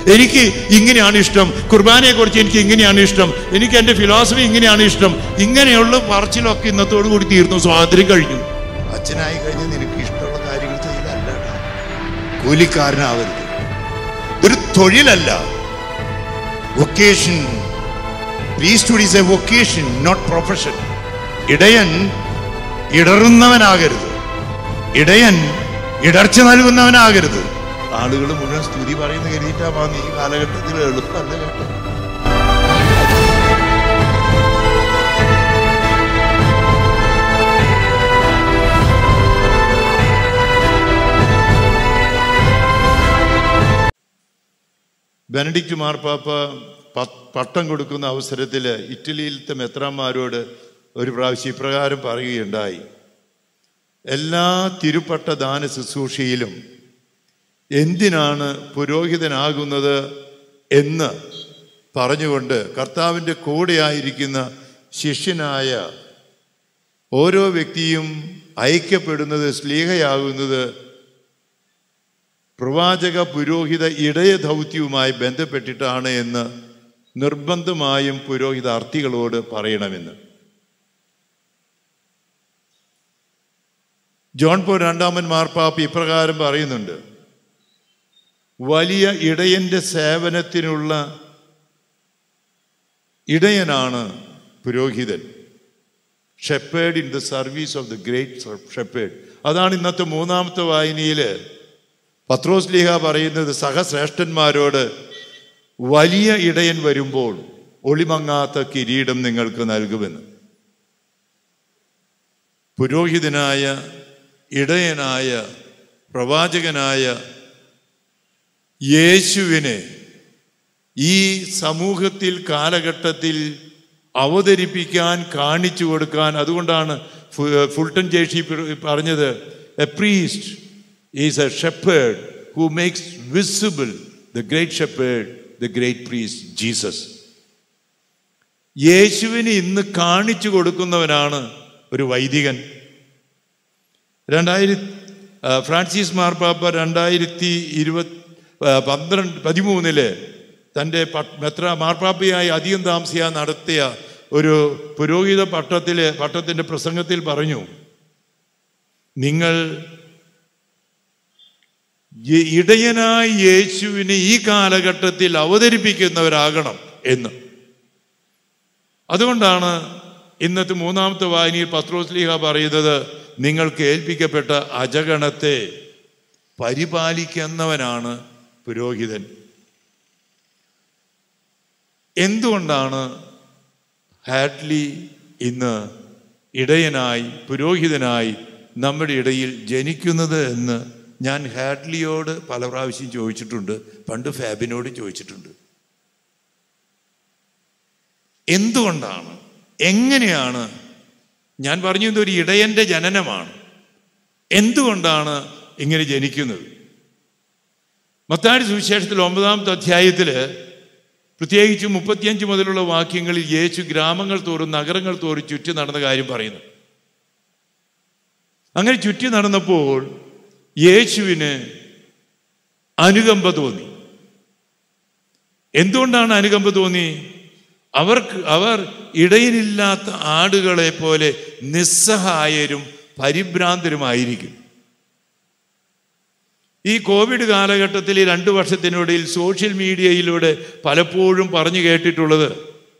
എനിക്ക് ഇങ്ങനെയാണ് ഇഷ്ടം, കുർബാനയെക്കുറിച്ച് എനിക്ക് ഇങ്ങനെയാണ് ഇഷ്ടം, എനിക്ക് എൻ്റെ ഫിലോസഫി ഇങ്ങനെയാണ് ഇഷ്ടം, ഇങ്ങനെയുള്ള പറച്ചിലൊക്കെ ഇന്നത്തോടു കൂടി തീർന്നു. സ്വാതന്ത്ര്യം കഴിഞ്ഞു. അച്ഛനായി കഴിഞ്ഞ് നിനക്ക് ഇഷ്ടമുള്ള കാര്യങ്ങൾ ചെയ്യലല്ല, കൂലിക്കാരനാവരുത്. ഇതൊരു തൊഴിലല്ല, vocation. Priesthood is a vocation, not profession. ഇടയൻ ഇടറുന്നവനാകരുത്, ഇടയൻ ഇടർച്ച നൽകുന്നവനാകരുത്. ആളുകൾ മുഴുവൻ സ്തുതി പറയുന്ന കരുതിയിട്ടാ ഈ കാലഘട്ടത്തിൽ എളുപ്പമല്ല കേട്ടോ. ബെനഡിക്റ്റ് മാർപ്പാപ്പ പട്ടം കൊടുക്കുന്ന അവസരത്തിൽ ഇറ്റലിയിലത്തെ മെത്രാന്മാരോട് ഒരു പ്രാവശ്യം ഇപ്രകാരം പറയുകയുണ്ടായി: എല്ലാ തിരുപ്പട്ട ദാന ശുശ്രൂഷയിലും എന്തിനാണ് പുരോഹിതനാകുന്നത് എന്ന് പറഞ്ഞുകൊണ്ട് കർത്താവിൻ്റെ കൂടെയായിരിക്കുന്ന ശിഷ്യനായ ഓരോ വ്യക്തിയും ഐക്യപ്പെടുന്നത്, സ്ലീഹയാകുന്നത് പ്രവാചക പുരോഹിത ഇടയ ദൗത്യവുമായി ബന്ധപ്പെട്ടിട്ടാണ് എന്ന് നിർബന്ധമായും പുരോഹിതാർത്ഥികളോട് പറയണമെന്ന്. ജോൺ പോൾ രണ്ടാമൻ മാർപ്പാപ്പ ഇപ്രകാരം പറയുന്നുണ്ട്: വലിയ ഇടയൻ്റെ സേവനത്തിനുള്ള ഇടയനാണ് പുരോഹിതൻ. Shepherd in the service of the great shepherd. അതാണ് ഇന്നത്തെ മൂന്നാമത്തെ വായനയിൽ പത്രോസ് ലീഹ പറയുന്നത് സഹശ്രേഷ്ഠന്മാരോട്: വലിയ ഇടയൻ വരുമ്പോൾ ഒളിമങ്ങാത്ത കിരീടം നിങ്ങൾക്ക് നൽകുമെന്ന്. പുരോഹിതനായ, ഇടയനായ, പ്രവാചകനായ യേശുവിനെ ഈ സമൂഹത്തിൽ കാലഘട്ടത്തിൽ അവതരിപ്പിക്കാൻ, കാണിച്ചു കൊടുക്കാൻ. അതുകൊണ്ടാണ് ഫുൾട്ടൻ ജേഷി പറഞ്ഞത്: a priest is a shepherd who makes visible the great shepherd, the great priest Jesus. യേശുവിനെ ഇന്ന് കാണിച്ചു കൊടുക്കുന്നവനാണ് ഒരു വൈദികൻ. ഫ്രാൻസിസ് മാർപ്പാപ്പ 2013 തൻ്റെ മാർപ്പാപ്പയായി അധികം താമസിയാതെ നടത്തിയ ഒരു പുരോഹിത പട്ടത്തിൻ്റെ പ്രസംഗത്തിൽ പറഞ്ഞു: നിങ്ങൾ ഇടയനായി യേശുവിനെ ഈ കാലഘട്ടത്തിൽ അവതരിപ്പിക്കുന്നവരാകണം എന്ന്. അതുകൊണ്ടാണ് ഇന്നത്തെ മൂന്നാമത്തെ വായനയിൽ പത്രോസ് ലീഹ പറയുന്നത്: നിങ്ങൾക്ക് ഏൽപ്പിക്കപ്പെട്ട അജഗണത്തെ പരിപാലിക്കുന്നവനാണ് പുരോഹിതൻ. എന്തുകൊണ്ടാണ് ഹാഡ്ലി ഇന്ന് ഇടയനായി, പുരോഹിതനായി നമ്മുടെ ഇടയിൽ ജനിക്കുന്നത് എന്ന് ഞാൻ ഹാഡ്ലിയോട് പല പ്രാവശ്യം ചോദിച്ചിട്ടുണ്ട്, പണ്ട് ഫാബിനോട് ചോദിച്ചിട്ടുണ്ട്. എന്തുകൊണ്ടാണ്, എങ്ങനെയാണ്? ഞാൻ പറഞ്ഞു ഇതൊരു ഇടയൻ്റെ ജനനമാണ്. എന്തുകൊണ്ടാണ് ഇങ്ങനെ ജനിക്കുന്നത്? മത്തായി സുവിശേഷത്തിൽ 9-ാമത്തെ അധ്യായത്തിൽ പ്രത്യേകിച്ച് 35 മുതലുള്ള വാക്യങ്ങളിൽ യേശു ഗ്രാമങ്ങൾ തോറും നഗരങ്ങൾ തോറും ചുറ്റി നടന്ന കാര്യം പറയുന്നു. അങ്ങനെ ചുറ്റി നടന്നപ്പോൾ യേശുവിന് അനുകമ്പ തോന്നി. എന്തുകൊണ്ടാണ് അനുകമ്പ തോന്നി? അവർ ഇടയിലില്ലാത്ത ആടുകളെ പോലെ നിസ്സഹായരും പരിഭ്രാന്തരുമായിരിക്കും. ഈ കോവിഡ് കാലഘട്ടത്തിൽ ഈ 2 വർഷത്തിനിടയിൽ സോഷ്യൽ മീഡിയയിലൂടെ പലപ്പോഴും പറഞ്ഞു കേട്ടിട്ടുള്ളത്,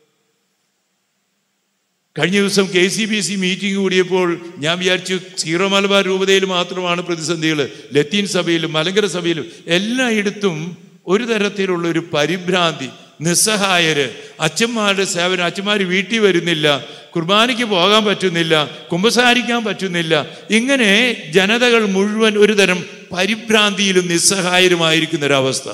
കഴിഞ്ഞ ദിവസം KCBC മീറ്റിംഗ് കൂടിയപ്പോൾ ഞാൻ വിചാരിച്ചു സീറോ മലബാർ രൂപതയിൽ മാത്രമാണ് പ്രതിസന്ധികൾ. ലത്തീൻ സഭയിലും മലങ്കര സഭയിലും എല്ലായിടത്തും ഒരു തരത്തിലുള്ള ഒരു പരിഭ്രാന്തി, നിസ്സഹായര്, അച്ഛന്മാരുടെ സേവനം, അച്ഛന്മാർ വീട്ടിൽ വരുന്നില്ല, കുർബാനയ്ക്ക് പോകാൻ പറ്റുന്നില്ല, കുമ്പസാരിക്കാൻ പറ്റുന്നില്ല. ഇങ്ങനെ ജനതകൾ മുഴുവൻ ഒരു തരം പരിഭ്രാന്തിയിലും നിസ്സഹായരുമായിരിക്കുന്നൊരവസ്ഥ.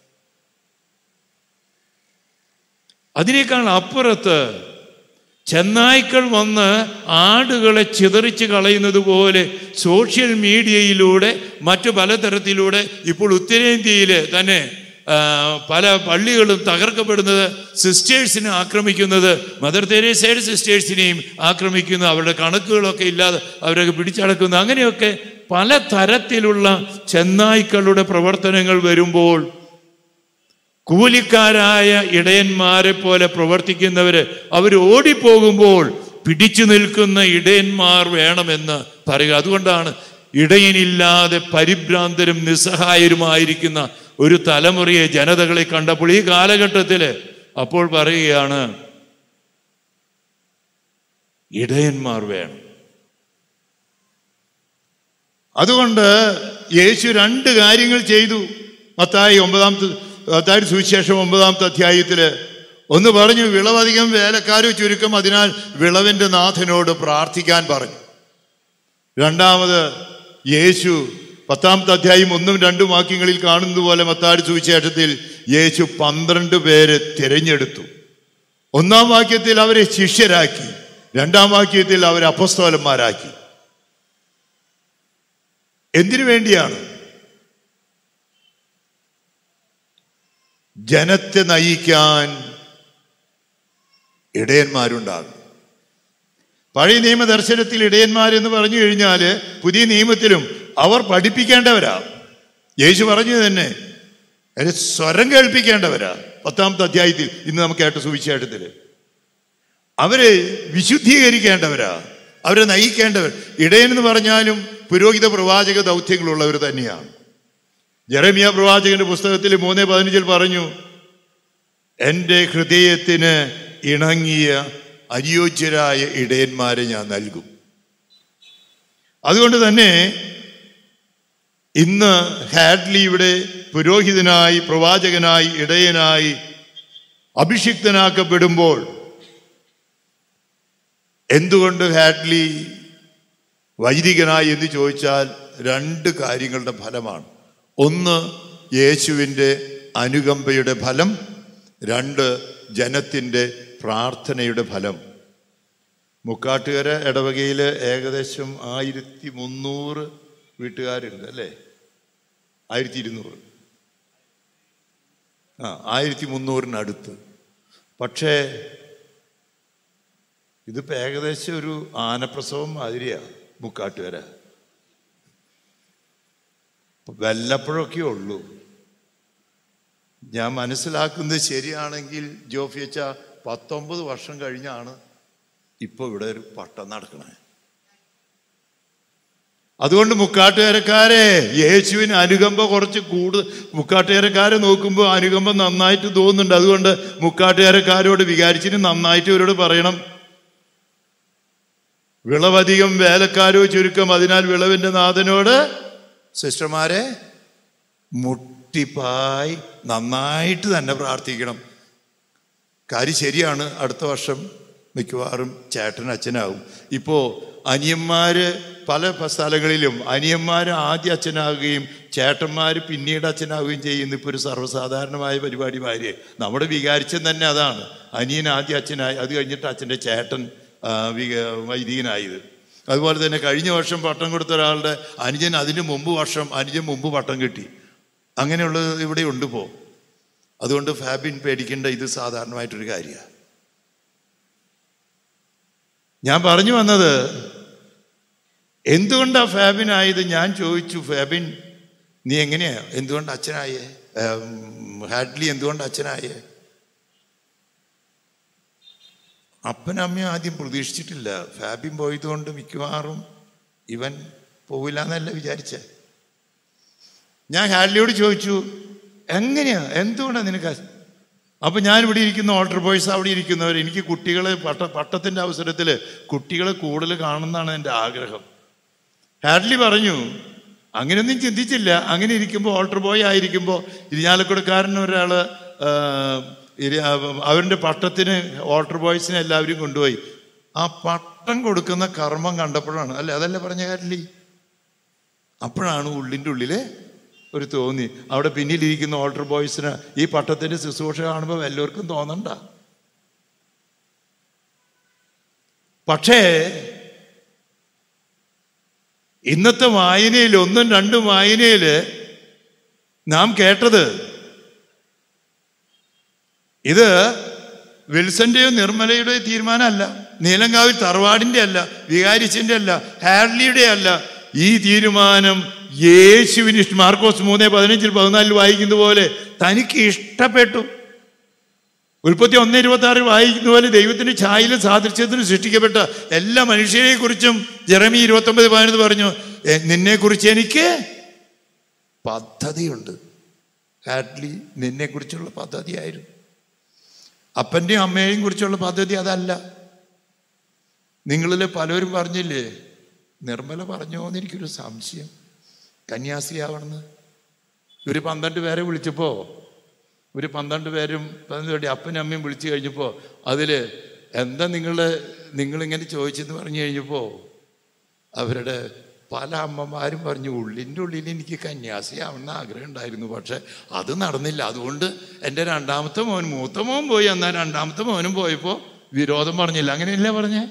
അതിനേക്കാൾ അപ്പുറത്ത് ചെന്നായ്ക്കൾ വന്ന് ആടുകളെ ചിതറിച്ച് കളയുന്നത് പോലെ സോഷ്യൽ മീഡിയയിലൂടെ മറ്റു പലതരത്തിലൂടെ ഇപ്പോൾ ഉത്തരേന്ത്യയിൽ തന്നെ പല പള്ളികളും തകർക്കപ്പെടുന്നത്, സിസ്റ്റേഴ്സിനെ ആക്രമിക്കുന്നത്, മദർ തെരേസയുടെ സിസ്റ്റേഴ്സിനെയും ആക്രമിക്കുന്നു, അവരുടെ കണക്കുകളൊക്കെ ഇല്ലാതെ അവരൊക്കെ പിടിച്ചടക്കുന്നു. അങ്ങനെയൊക്കെ പല തരത്തിലുള്ള ചെന്നായ്ക്കളുടെ പ്രവർത്തനങ്ങൾ വരുമ്പോൾ കൂലിക്കാരായ ഇടയന്മാരെ പോലെ പ്രവർത്തിക്കുന്നവര് അവർ ഓടിപ്പോകുമ്പോൾ പിടിച്ചു നിൽക്കുന്ന ഇടയന്മാർ വേണമെന്ന് പറയുക. അതുകൊണ്ടാണ് ഇടയനില്ലാതെ പരിഭ്രാന്തരും നിസ്സഹായരുമായിരിക്കുന്ന ഒരു തലമുറയെ ജനതകളെ കണ്ടപ്പോൾ ഈ കാലഘട്ടത്തിൽ അപ്പോൾ പറയുകയാണ് ഇടയന്മാർ വേണം. അതുകൊണ്ട് യേശു 2 കാര്യങ്ങൾ ചെയ്തു. മത്തായി സുവിശേഷം 9-ാമത്തെ അധ്യായത്തില് ഒന്ന് പറഞ്ഞു, വിളവധികം വേലക്കാരോ ചുരുക്കം, അതിനാൽ വിളവിന്റെ നാഥനോട് പ്രാർത്ഥിക്കാൻ പറഞ്ഞു. രണ്ടാമത് യേശു 10-ാമത്തെ അധ്യായം 1-2 വാക്യങ്ങളിൽ കാണുന്നത് പോലെ മത്തായി സുവിശേഷത്തിൽ യേശു 12 പേരെ തിരഞ്ഞെടുത്തു. 1-ാം വാക്യത്തിൽ അവരെ ശിഷ്യരാക്കി, 2-ാം വാക്യത്തിൽ അവരെ അപ്പോസ്തലന്മാരാക്കി. എന്തിനു വേണ്ടിയാണ്? ജനത്തെ നയിക്കാൻ ഇടയന്മാരുണ്ടാകും. പഴയ നിയമ ദർശനത്തിൽ ഇടയന്മാരെന്ന് പറഞ്ഞു കഴിഞ്ഞാൽ പുതിയ നിയമത്തിലും അവർ പഠിപ്പിക്കേണ്ടവരാ. യേശു പറഞ്ഞു തന്നെ അവരെ സ്വരം കേൾപ്പിക്കേണ്ടവരാ. 10-ാമത്തെ അധ്യായത്തിൽ ഇന്ന് നമുക്ക് കേട്ട സുവിശേഷത്തിൽ അവരെ വിശുദ്ധീകരിക്കേണ്ടവരാ, അവരെ നയിക്കേണ്ടവർ. ഇടയനെന്ന് പറഞ്ഞാലും പുരോഹിത പ്രവാചക ദൗത്യങ്ങളുള്ളവർ തന്നെയാണ്. യെരമ്യാ പ്രവാചകന്റെ പുസ്തകത്തിൽ 3:15 പറഞ്ഞു, എൻ്റെ ഹൃദയത്തിന് ഇണങ്ങിയ അനുയോജ്യരായ ഇടയന്മാരെ ഞാൻ നൽകും. അതുകൊണ്ട് തന്നെ ഇന്ന് ഹാഡ്ലിയുടെ പുരോഹിതനായി, പ്രവാചകനായി, ഇടയനായി അഭിഷിക്തനാക്കപ്പെടുമ്പോൾ എന്തുകൊണ്ട് ഹാഡ്ലി വൈദികനായി എന്ന് ചോദിച്ചാൽ 2 കാര്യങ്ങളുടെ ഫലമാണ്. ഒന്ന്, യേശുവിൻ്റെ അനുകമ്പയുടെ ഫലം. 2, ജനത്തിൻ്റെ പ്രാർത്ഥനയുടെ ഫലം. മുക്കാട്ടുകര ഇടവകയിൽ ഏകദേശം 1300 വീട്ടുകാരുണ്ട് അല്ലേ? 1200, 1300-നടുത്ത്. പക്ഷേ ഇതിപ്പോൾ ഏകദേശം ഒരു ആനപ്രസവം മാതിരിയാണ് മുക്കാട്ടുകര. വല്ലപ്പോഴൊക്കെ ഉള്ളൂ. ഞാൻ മനസ്സിലാക്കുന്നത് ശരിയാണെങ്കിൽ ജോഫിയച്ച 19 വർഷം കഴിഞ്ഞാണ് ഇപ്പോൾ ഇവിടെ ഒരു പട്ടം നടക്കണേ. അതുകൊണ്ട് മുക്കാട്ടുകാരക്കാരെ യേശുവിന് അനുകമ്പ കുറച്ച് കൂടുതൽ. മുക്കാട്ടുകാരക്കാരെ നോക്കുമ്പോൾ അനുകമ്പ നന്നായിട്ട് തോന്നുന്നുണ്ട്. അതുകൊണ്ട് മുക്കാട്ടുകാരക്കാരോട് വികാരിച്ചിന് നന്നായിട്ട് ഇവരോട് പറയണം, വിളവധികം വേലക്കാരോ ചുരുക്കം, അതിനാൽ വിളവിന്റെ നാഥനോട് സിസ്റ്റർമാരെ മുട്ടിപ്പായി നന്നായിട്ട് തന്നെ പ്രാർത്ഥിക്കണം. കാര്യം ശരിയാണ്, അടുത്ത വർഷം മിക്കവാറും ചേട്ടൻ അച്ഛനാകും. ഇപ്പോൾ അനിയന്മാര് പല സ്ഥലങ്ങളിലും അനിയന്മാർ ആദ്യം അച്ഛനാകുകയും ചേട്ടന്മാർ പിന്നീട് അച്ഛനാവുകയും ചെയ്യുന്ന ഇപ്പോൾ ഒരു സർവ്വസാധാരണമായ പരിപാടി മാതിരി. നമ്മുടെ വികാരിച്ചൻ തന്നെ അതാണ്. അനിയൻ ആദ്യം അച്ഛനായി, അത് കഴിഞ്ഞിട്ട് അച്ഛൻ്റെ ചേട്ടൻ വൈദികനായത്. അതുപോലെ തന്നെ കഴിഞ്ഞ വർഷം പട്ടം കൊടുത്ത ഒരാളുടെ അനുജൻ അതിന് മുമ്പ് പട്ടം കിട്ടി. അങ്ങനെയുള്ളത് ഇവിടെ ഉണ്ട് ഇപ്പോൾ. അതുകൊണ്ട് ഫാബിൻ പേടിക്കേണ്ട, ഇത് സാധാരണമായിട്ടൊരു കാര്യമാണ്. ഞാൻ പറഞ്ഞു വന്നത് എന്തുകൊണ്ടാ ഫാബിൻ ആയത്. ഞാൻ ചോദിച്ചു, ഫാബിൻ നീ എങ്ങനെയാ, എന്തുകൊണ്ട് അച്ഛനായേ? ഹാഡ്ലി എന്തുകൊണ്ട് അച്ഛനായേ? അപ്പനമ്മയും ആദ്യം പ്രതീക്ഷിച്ചിട്ടില്ല. ഫാബിൻ പോയതുകൊണ്ട് മിക്കവാറും ഇവൻ പോവില്ല എന്നല്ല വിചാരിച്ചേ. ഞാൻ ഹാഡ്ലിയോട് ചോദിച്ചു, എങ്ങനെയാ, എന്തുകൊണ്ടാണ് നിനക്ക്? അപ്പൊ ഞാനിവിടെ ഇരിക്കുന്ന ഓൾട്ടർ ബോയ്സ്, അവിടെ ഇരിക്കുന്നവർ, എനിക്ക് കുട്ടികളെ പട്ടത്തിന്റെ അവസരത്തിൽ കുട്ടികളെ കൂടുതൽ കാണുന്നതാണ് എൻ്റെ ആഗ്രഹം. ഹാഡ്ലി പറഞ്ഞു, അങ്ങനെയൊന്നും ചിന്തിച്ചില്ല. അങ്ങനെ ഇരിക്കുമ്പോൾ, ഓൾട്ടർ ബോയ് ആയിരിക്കുമ്പോൾ ഇരിഞ്ഞാലക്കുടക്കാരൻ ഒരാൾ അവരുടെ പട്ടത്തിന് ഓൾട്ടർ ബോയ്സിനെ എല്ലാവരും കൊണ്ടുപോയി. ആ പട്ടം കൊടുക്കുന്ന കർമ്മം കണ്ടപ്പോഴാണ്, അല്ലേ, അതല്ലേ പറഞ്ഞ ഹാഡ്ലി? അപ്പോഴാണ് ഉള്ളിൻ്റെ ഉള്ളിൽ ഒരു തോന്നി, അവിടെ പിന്നിലിരിക്കുന്ന ഓൾട്ടർ ബോയ്സിന് ഈ പട്ടത്തിന്റെ ശുശ്രൂഷ കാണുമ്പോൾ എല്ലാവർക്കും തോന്നണ്ട. പക്ഷേ ഇന്നത്തെ വായനയിൽ, 1-2 വായനയിൽ നാം കേട്ടത് ഇത് വിൽസന്റെയോ നിർമ്മലയുടെയോ തീരുമാനമല്ല, നീലങ്കാവിൽ തറവാടിന്റെ അല്ല, വികാരിച്ചിന്റെ അല്ല, ഹാഡ്ലിയുടെ അല്ല. ഈ തീരുമാനം യേശുവിന് മാർക്കോസ് 3:15-14 വായിക്കുന്ന പോലെ തനിക്ക് ഇഷ്ടപ്പെട്ടു. ഉൽപ്പത്തി 1:26 വായിക്കുന്ന പോലെ ദൈവത്തിന്റെ ഛായയിലും സാദൃശ്യത്തിലും സൃഷ്ടിക്കപ്പെട്ട എല്ലാ മനുഷ്യരെ കുറിച്ചും ജെറമിയ 29:11 പറഞ്ഞു, നിന്നെക്കുറിച്ച് എനിക്ക് പദ്ധതിയുണ്ട്. ഹാഡ്ലി നിന്നെക്കുറിച്ചുള്ള പദ്ധതിയായിരുന്നു. അപ്പൻ്റെയും അമ്മയെയും കുറിച്ചുള്ള പദ്ധതി അതല്ല. നിങ്ങളിലെ പലരും പറഞ്ഞില്ലേ, നിർമ്മല പറഞ്ഞോ എന്ന് എനിക്കൊരു സംശയം, കന്യാസ്ത്രീയാവണമെന്ന്. ഒരു 12 പേരെ വിളിച്ചപ്പോൾ, ഒരു 12 പേരും 12 അപ്പനും അമ്മയും വിളിച്ചു കഴിഞ്ഞപ്പോൾ അതിൽ എന്താ നിങ്ങളിങ്ങനെ ചോദിച്ചെന്ന് പറഞ്ഞു കഴിഞ്ഞപ്പോൾ അവരുടെ പല അമ്മമാരും പറഞ്ഞു, ഉള്ളിൻ്റെ ഉള്ളിൽ എനിക്ക് കന്യാസ്ത്രീയാവണമെന്ന് ആഗ്രഹം ഉണ്ടായിരുന്നു, പക്ഷെ അത് നടന്നില്ല. അതുകൊണ്ട് എൻ്റെ 2ാമത്തെ മോൻ, മൂത്ത മോൻ പോയി, എന്നാൽ 2ാമത്തെ മോനും പോയപ്പോൾ വിരോധം പറഞ്ഞില്ല. അങ്ങനെയല്ലേ പറഞ്ഞേ?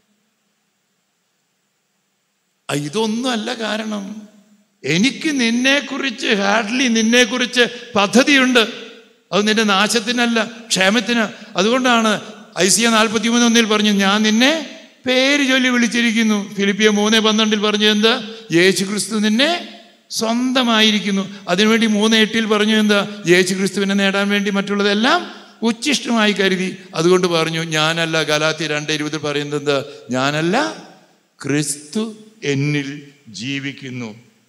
ഇതൊന്നുമല്ല കാരണം. എനിക്ക് നിന്നെക്കുറിച്ച്, ഹാഡ്ലി നിന്നെക്കുറിച്ച് പദ്ധതിയുണ്ട്. അത് നിന്റെ നാശത്തിനല്ല, ക്ഷേമത്തിന്. അതുകൊണ്ടാണ് ഐസിയ 43:1 പറഞ്ഞു, ഞാൻ നിന്നെ പേര് ചൊല്ലി വിളിച്ചിരിക്കുന്നു. ഫിലിപ്പിയ 3:12 പറഞ്ഞു എന്താ? യേശു ക്രിസ്തു നിന്നെ സ്വന്തമായിരിക്കുന്നു. അതിനുവേണ്ടി 3:8 പറഞ്ഞു എന്താ? യേശു ക്രിസ്തുവിനെ നേടാൻ വേണ്ടി മറ്റുള്ളതെല്ലാം ഉച്ഛിഷ്ടമായി കരുതി. അതുകൊണ്ട് പറഞ്ഞു ഞാനല്ല. ഗലാത്യ 2:20 പറയുന്നത് എന്താ? ഞാനല്ല, ക്രിസ്തു എന്നിൽ ജീവിക്കുന്നു.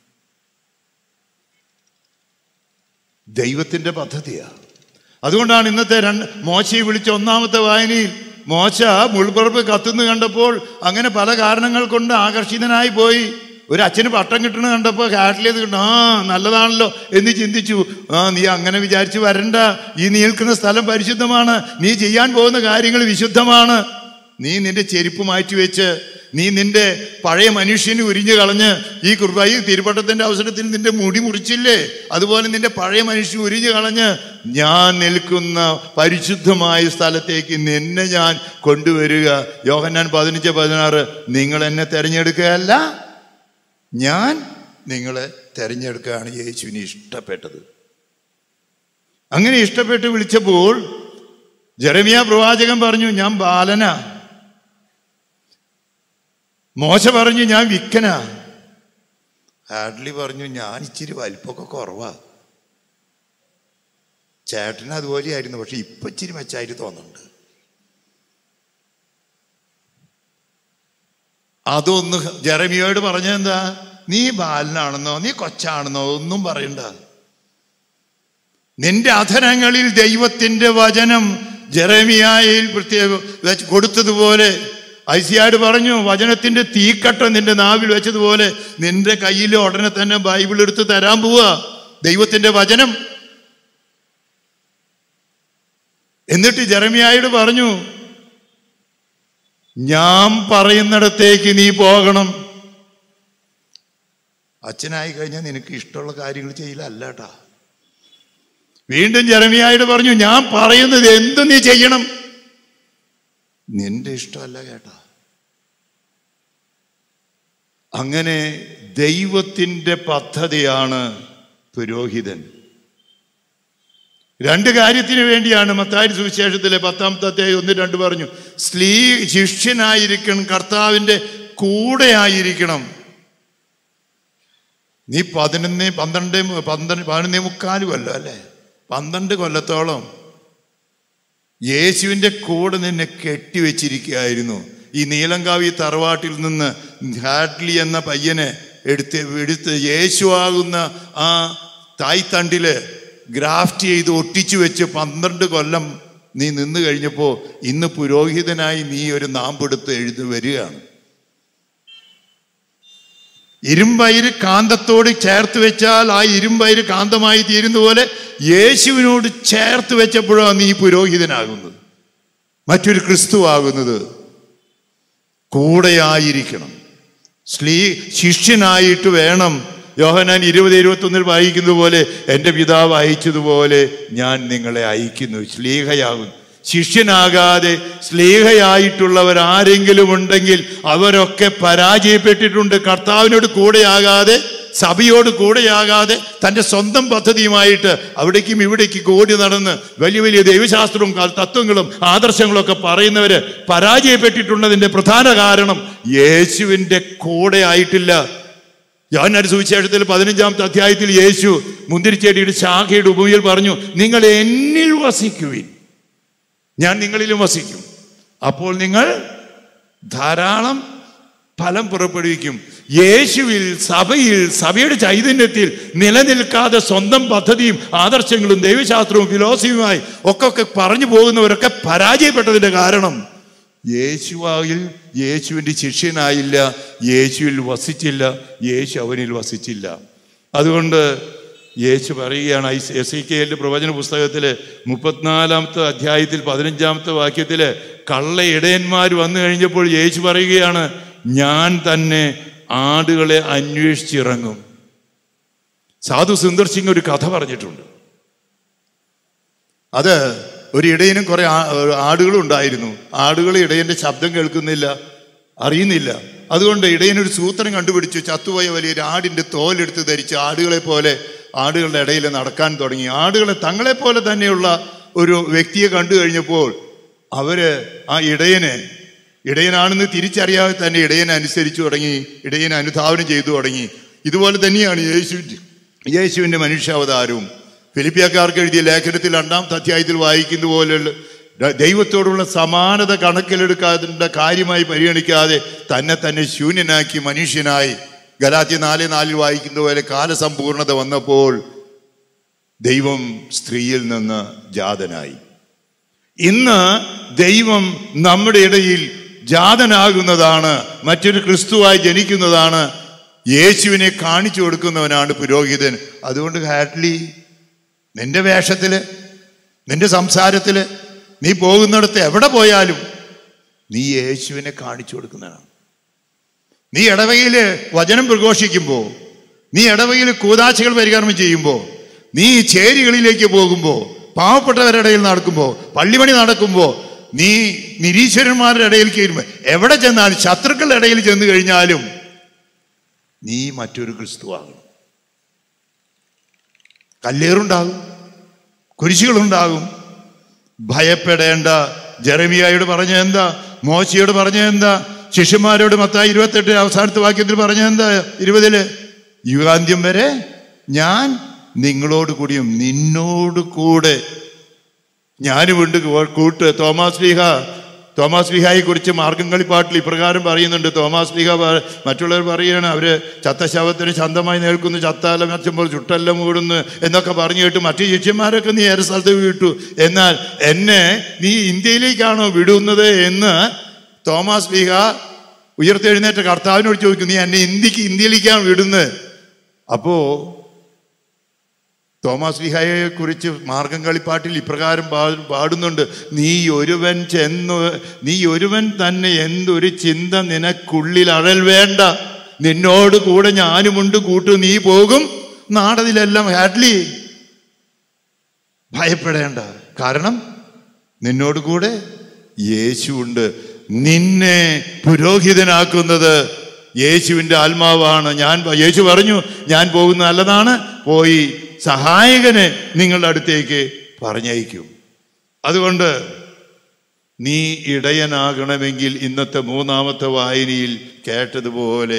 ദൈവത്തിന്റെ പദ്ധതിയാണ്. അതുകൊണ്ടാണ് ഇന്നത്തെ മോശയെ വിളിച്ച 1ാമത്തെ വായനയിൽ മോശ മുൾപ്പറപ്പ് കത്തുന്നു കണ്ടപ്പോൾ അങ്ങനെ പല കാരണങ്ങൾ കൊണ്ട് ആകർഷിതനായി പോയി. ഒരു അച്ഛന് പട്ടം കിട്ടണ കണ്ടപ്പോൾ ഹാഡ്ലിയത് നല്ലതാണല്ലോ എന്ന് ചിന്തിച്ചു. നീ അങ്ങനെ വിചാരിച്ച് വരണ്ട. ഈ നീ നിൽക്കുന്ന സ്ഥലം പരിശുദ്ധമാണ്. നീ ചെയ്യാൻ പോകുന്ന കാര്യങ്ങൾ വിശുദ്ധമാണ്. നീ നിന്റെ ചെരുപ്പ് മാറ്റിവെച്ച്, നീ നിന്റെ പഴയ മനുഷ്യന് ഉരിഞ്ഞു കളഞ്ഞ്, ഈ തിരുപ്പട്ടത്തിന്റെ അവസരത്തിൽ നിന്റെ മുടി മുറിച്ചില്ലേ, അതുപോലെ നിന്റെ പഴയ മനുഷ്യൻ ഉരിഞ്ഞു കളഞ്ഞ് ഞാൻ നിൽക്കുന്ന പരിശുദ്ധമായ സ്ഥലത്തേക്ക് നിന്നെ ഞാൻ കൊണ്ടുവരിക. യോഹന്നാൻ 15:16 നിങ്ങൾ എന്നെ തെരഞ്ഞെടുക്കുകയല്ല, ഞാൻ നിങ്ങളെ തെരഞ്ഞെടുക്കുകയാണ്. യേശുവിന് ഇഷ്ടപ്പെട്ടത്. അങ്ങനെ ഇഷ്ടപ്പെട്ട് വിളിച്ചപ്പോൾ ജെറമിയ പ്രവാചകൻ പറഞ്ഞു, ഞാൻ ബാലനാ. മോശ പറഞ്ഞു, ഞാൻ വിക്കനാ. ഹാഡ്ലി പറഞ്ഞു, ഞാൻ ഇച്ചിരി വലിപ്പമൊക്കെ കുറവാ. ചേട്ടന് അതുപോലെയായിരുന്നു, പക്ഷെ ഇപ്പൊ ഇച്ചിരി മെച്ചായിട്ട് തോന്നുന്നുണ്ട്. അതൊന്ന് ജെറമിയോട് പറഞ്ഞെന്താ? നീ ബാലനാണെന്നോ നീ കൊച്ചാണെന്നോ ഒന്നും പറയണ്ട. നിന്റെ അധരങ്ങളിൽ ദൈവത്തിന്റെ വചനം ജെറമിയായിൽ പ്രത്യേകം കൊടുത്തതുപോലെ ഐസിയാട് പറഞ്ഞു, വചനത്തിന്റെ തീക്കട്ട നിന്റെ നാവിൽ വെച്ചതുപോലെ നിന്റെ കയ്യിൽ ഉടനെ തന്നെ ബൈബിൾ എടുത്ത് തരാൻ പോവാ, ദൈവത്തിന്റെ വചനം. എന്നിട്ട് ജെറമിയായോട് പറഞ്ഞു, ഞാൻ പറയുന്നിടത്തേക്ക് നീ പോകണം. അച്ഛനായി കഴിഞ്ഞാൽ നിനക്ക് ഇഷ്ടമുള്ള കാര്യങ്ങൾ ചെയ്യില്ല അല്ലാട്ടാ. വീണ്ടും ജെറമിയായോട് പറഞ്ഞു, ഞാൻ പറയുന്നത് എന്ത് നീ ചെയ്യണം. നിന്റെ ഇഷ്ടമല്ല കേട്ടാ. അങ്ങനെ ദൈവത്തിൻ്റെ പദ്ധതിയാണ് പുരോഹിതൻ. 2 കാര്യത്തിന് വേണ്ടിയാണ്. മത്തായി സുവിശേഷത്തിലെ 10-ാമത്തെ അധ്യായം 1-2 പറഞ്ഞു, ശിഷ്യനായിരിക്കണം, കർത്താവിൻ്റെ കൂടെ ആയിരിക്കണം. നീ 11-12 അല്ലേ, 12 കൊല്ലത്തോളം യേശുവിൻ്റെ കൂടെ നിന്നെ കെട്ടിവെച്ചിരിക്കുകയായിരുന്നു. ഈ നീലങ്കാവി തറവാട്ടിൽ നിന്ന് ഹാഡ്ലി എന്ന പയ്യനെ എടുത്ത് യേശുവാകുന്ന ആ തായ്തണ്ടില് ഗ്രാഫ്റ്റ് ചെയ്ത് ഒട്ടിച്ചു വെച്ച് 12 കൊല്ലം നീ നിന്ന് കഴിഞ്ഞപ്പോൾ ഇന്ന് പുരോഹിതനായി നീ ഒരു നാമ്പെടുത്ത് വരികയാണ്. ഇരുമ്പയിര് കാന്തത്തോട് ചേർത്ത് വെച്ചാൽ ആ ഇരുമ്പയിര് കാന്തമായി തീരുന്ന പോലെ യേശുവിനോട് ചേർത്ത് വെച്ചപ്പോഴാണ് നീ പുരോഹിതനാകുന്നത്, മറ്റൊരു ക്രിസ്തു ആകുന്നത്. കൂടെയായിരിക്കണം, ശിഷ്യനായിട്ട് വേണം. യോഹന്നാൻ 20:21 വായിക്കുന്നത് പോലെ എൻ്റെ പിതാവ് അയച്ചതുപോലെ ഞാൻ നിങ്ങളെ അയക്കുന്നു. ശ്ലീഹയാകുന്നു. ശിഷ്യനാകാതെ സ്ലീഹയായിട്ടുള്ളവർ ആരെങ്കിലും ഉണ്ടെങ്കിൽ അവരൊക്കെ പരാജയപ്പെട്ടിട്ടുണ്ട്. കർത്താവിനോട് കൂടെയാകാതെ, സഭയോട് കൂടെയാകാതെ, തൻ്റെ സ്വന്തം പദ്ധതിയുമായിട്ട് അവിടേക്കും ഇവിടേക്കും ഓടി നടന്ന് വലിയ വലിയ ദൈവശാസ്ത്രവും തത്വങ്ങളും ആദർശങ്ങളൊക്കെ പറയുന്നവര് പരാജയപ്പെട്ടിട്ടുള്ളതിൻ്റെ പ്രധാന കാരണം യേശുവിൻ്റെ കൂടെ ആയിട്ടില്ല. യോഹന്നാന്റെ സുവിശേഷത്തിൽ 15-ാമത്തെ അധ്യായത്തിൽ യേശു മുന്തിരിച്ചെടിയുടെ ശാഖയുടെ ഉപമയിൽ പറഞ്ഞു, നിങ്ങൾ എന്നിൽ വസിക്കുവിൻ, ഞാൻ നിങ്ങളിലും വസിക്കും, അപ്പോൾ നിങ്ങൾ ധാരാളം ഫലം പുറപ്പെടുവിക്കും. യേശുവിൽ, സഭയിൽ, സഭയുടെ ചൈതന്യത്തിൽ നിലനിൽക്കാതെ സ്വന്തം പദ്ധതിയും ആദർശങ്ങളും ദൈവശാസ്ത്രവും ഫിലോസഫിയുമായി ഒക്കെ പറഞ്ഞു പോകുന്നവരൊക്കെ പരാജയപ്പെട്ടതിൻ്റെ കാരണം യേശുവിൻ്റെ ശിഷ്യനായില്ല, യേശുവിൽ വസിച്ചില്ല, യേശു അവനിൽ വസിച്ചില്ല. അതുകൊണ്ട് യേശു പറയുകയാണ്, എസെക്കിയേലിന്റെ പ്രവചന പുസ്തകത്തിൽ 34-ാമത്തെ അധ്യായത്തിൽ 15-ാമത്തെ വാക്യത്തിൽ, കള്ള ഇടയന്മാർ വന്നു കഴിഞ്ഞപ്പോൾ യേശു പറയുകയാണ്, ഞാൻ തന്നെ ആടുകളെ അന്വേഷിച്ചിറങ്ങും. സാധു സുന്ദർ സിംഗ് ഒരു കഥ പറഞ്ഞിട്ടുണ്ട്. അത് ഒരു ഇടയനും കുറെ ആടുകളും ഉണ്ടായിരുന്നു. ആടുകൾ ഇടയന്റെ ശബ്ദം കേൾക്കുന്നില്ല, അറിയുന്നില്ല. അതുകൊണ്ട് ഇടയനൊരു സൂത്രം കണ്ടുപിടിച്ചു. ചത്തുപോയ വലിയൊരു ആടിന്റെ തോലെടുത്ത് ധരിച്ച് ആടുകളെ പോലെ ആടുകളുടെ ഇടയിൽ നടക്കാൻ തുടങ്ങി. ആടുകളെ തങ്ങളെപ്പോലെ തന്നെയുള്ള ഒരു വ്യക്തിയെ കണ്ടു കഴിഞ്ഞപ്പോൾ അവര് ആ ഇടയനാണെന്ന് തിരിച്ചറിയാതെ തന്നെ ഇടയനെ അനുസരിച്ചു തുടങ്ങി, ഇടയനെ അനുധാവനം ചെയ്തു തുടങ്ങി. ഇതുപോലെ തന്നെയാണ് യേശുവിൻ്റെ മനുഷ്യാവതാരവും. ഫിലിപ്പിയക്കാർക്ക് എഴുതിയ ലേഖനത്തിൽ 2-ാമത്തെ അധ്യായത്തിൽ വായിക്കുന്ന പോലെയുള്ള ദൈവത്തോടുള്ള സമാനത കണക്കിലെടുക്കാതെ കാര്യമായി പരിഗണിക്കാതെ തന്നെ ശൂന്യനാക്കി മനുഷ്യനായി. ഗലാത്യ 4:4 വായിക്കുന്ന പോലെ കാലസമ്പൂർണത വന്നപ്പോൾ ദൈവം സ്ത്രീയിൽ നിന്ന് ജാതനായി. ഇന്ന് ദൈവം നമ്മുടെ ഇടയിൽ ജാതനാകുന്നതാണ്, മറ്റൊരു ക്രിസ്തുവായി ജനിക്കുന്നതാണ്, യേശുവിനെ കാണിച്ചു കൊടുക്കുന്നവനാണ് പുരോഹിതൻ. അതുകൊണ്ട് ഹാറ്റ്ലി, നിന്റെ വേഷത്തില്, നിന്റെ സംസാരത്തില്, നീ പോകുന്നിടത്ത് എവിടെ പോയാലും നീ യേശുവിനെ കാണിച്ചു കൊടുക്കുന്നതാണ്. നീ ഇടവകയില് വചനം പ്രഘോഷിക്കുമ്പോൾ, നീ ഇടവകയിൽ കൂദാശകൾ പരികർമ്മം ചെയ്യുമ്പോൾ, നീ ചേരികളിലേക്ക് പോകുമ്പോൾ, പാവപ്പെട്ടവരുടെ ഇടയിൽ നടക്കുമ്പോൾ, പള്ളിമണി നടക്കുമ്പോൾ, നീ നിരീശ്വരന്മാരുടെ ഇടയിൽ കയറുമ്പോൾ, എവിടെ ചെന്നാലും, ശത്രുക്കളുടെ ഇടയിൽ ചെന്ന് കഴിഞ്ഞാലും നീ മറ്റൊരു ക്രിസ്തുവാകും. കല്ലേറുണ്ടാകും, കുരിശുകളുണ്ടാകും. ഭയപ്പെടേണ്ട. ജെറമിയായോട് പറഞ്ഞ എന്താ? മോശയോട് പറഞ്ഞ എന്താ? ശിഷ്യന്മാരോട് മത്തായി 28 അവസാനത്തെ വാക്യത്തിൽ പറഞ്ഞ എന്താ? 20 യുഗാന്ത്യം വരെ ഞാൻ നിങ്ങളോട് കൂടിയും നിന്നോട് കൂടെ ഞാനുമുണ്ട് കൂട്ട്. തോമാസ് ലീഹായെ കുറിച്ച് മാർഗംകളിപ്പാട്ടിൽ ഇപ്രകാരം പറയുന്നുണ്ട്. തോമാസ് ലീഹ മറ്റുള്ളവർ പറയുകയാണ്, അവര് ചത്ത ശവത്തിന് ശാന്തമായി നിൽക്കുന്നു, ചത്താല മറ്റുമ്പോൾ ചുട്ടെല്ലാം മൂടുന്നു എന്നൊക്കെ പറഞ്ഞു കേട്ടു. മറ്റു ശിഷ്യന്മാരൊക്കെ നീ ഏറെ സ്ഥലത്ത് വിട്ടു, എന്നാൽ എന്നെ നീ ഇന്ത്യയിലേക്കാണോ വിടുന്നത് എന്ന് തോമാസ് ലീഹ ഉയർത്തെഴുന്നേറ്റ കർത്താവിനോട് ചോദിക്കും, നീ എന്നെ ഇന്ത്യയിലേക്കാണ് വിടുന്നത്. അപ്പോ തോമാസ് ലീഹായെ കുറിച്ച് മാർഗം കളിപ്പാട്ടിൽ ഇപ്രകാരം പാടുന്നുണ്ട്, നീ ഒരുവൻ തന്നെ എന്തൊരു ചിന്ത നിനക്കുള്ളിൽ അഴൽ വേണ്ട, നിന്നോട് കൂടെ ഞാനുമുണ്ട് കൂട്ടു, നീ പോകും നാടതിലെല്ലാം. ഹാറ്റ്ലി, ഭയപ്പെടേണ്ട, കാരണം നിന്നോട് കൂടെ യേശുവുണ്ട്. നിന്നെ പുരോഹിതനാക്കുന്നത് യേശുവിൻ്റെ ആത്മാവാണ്. യേശു പറഞ്ഞു, ഞാൻ പോകുന്നത് നല്ലതാണ്, പോയി സഹായകനെ നിങ്ങളുടെ അടുത്തേക്ക് പറഞ്ഞയക്കും. അതുകൊണ്ട് നീ ഇടയനാകണമെങ്കിൽ ഇന്നത്തെ 3-ാമത്തെ വായനയിൽ കേട്ടതുപോലെ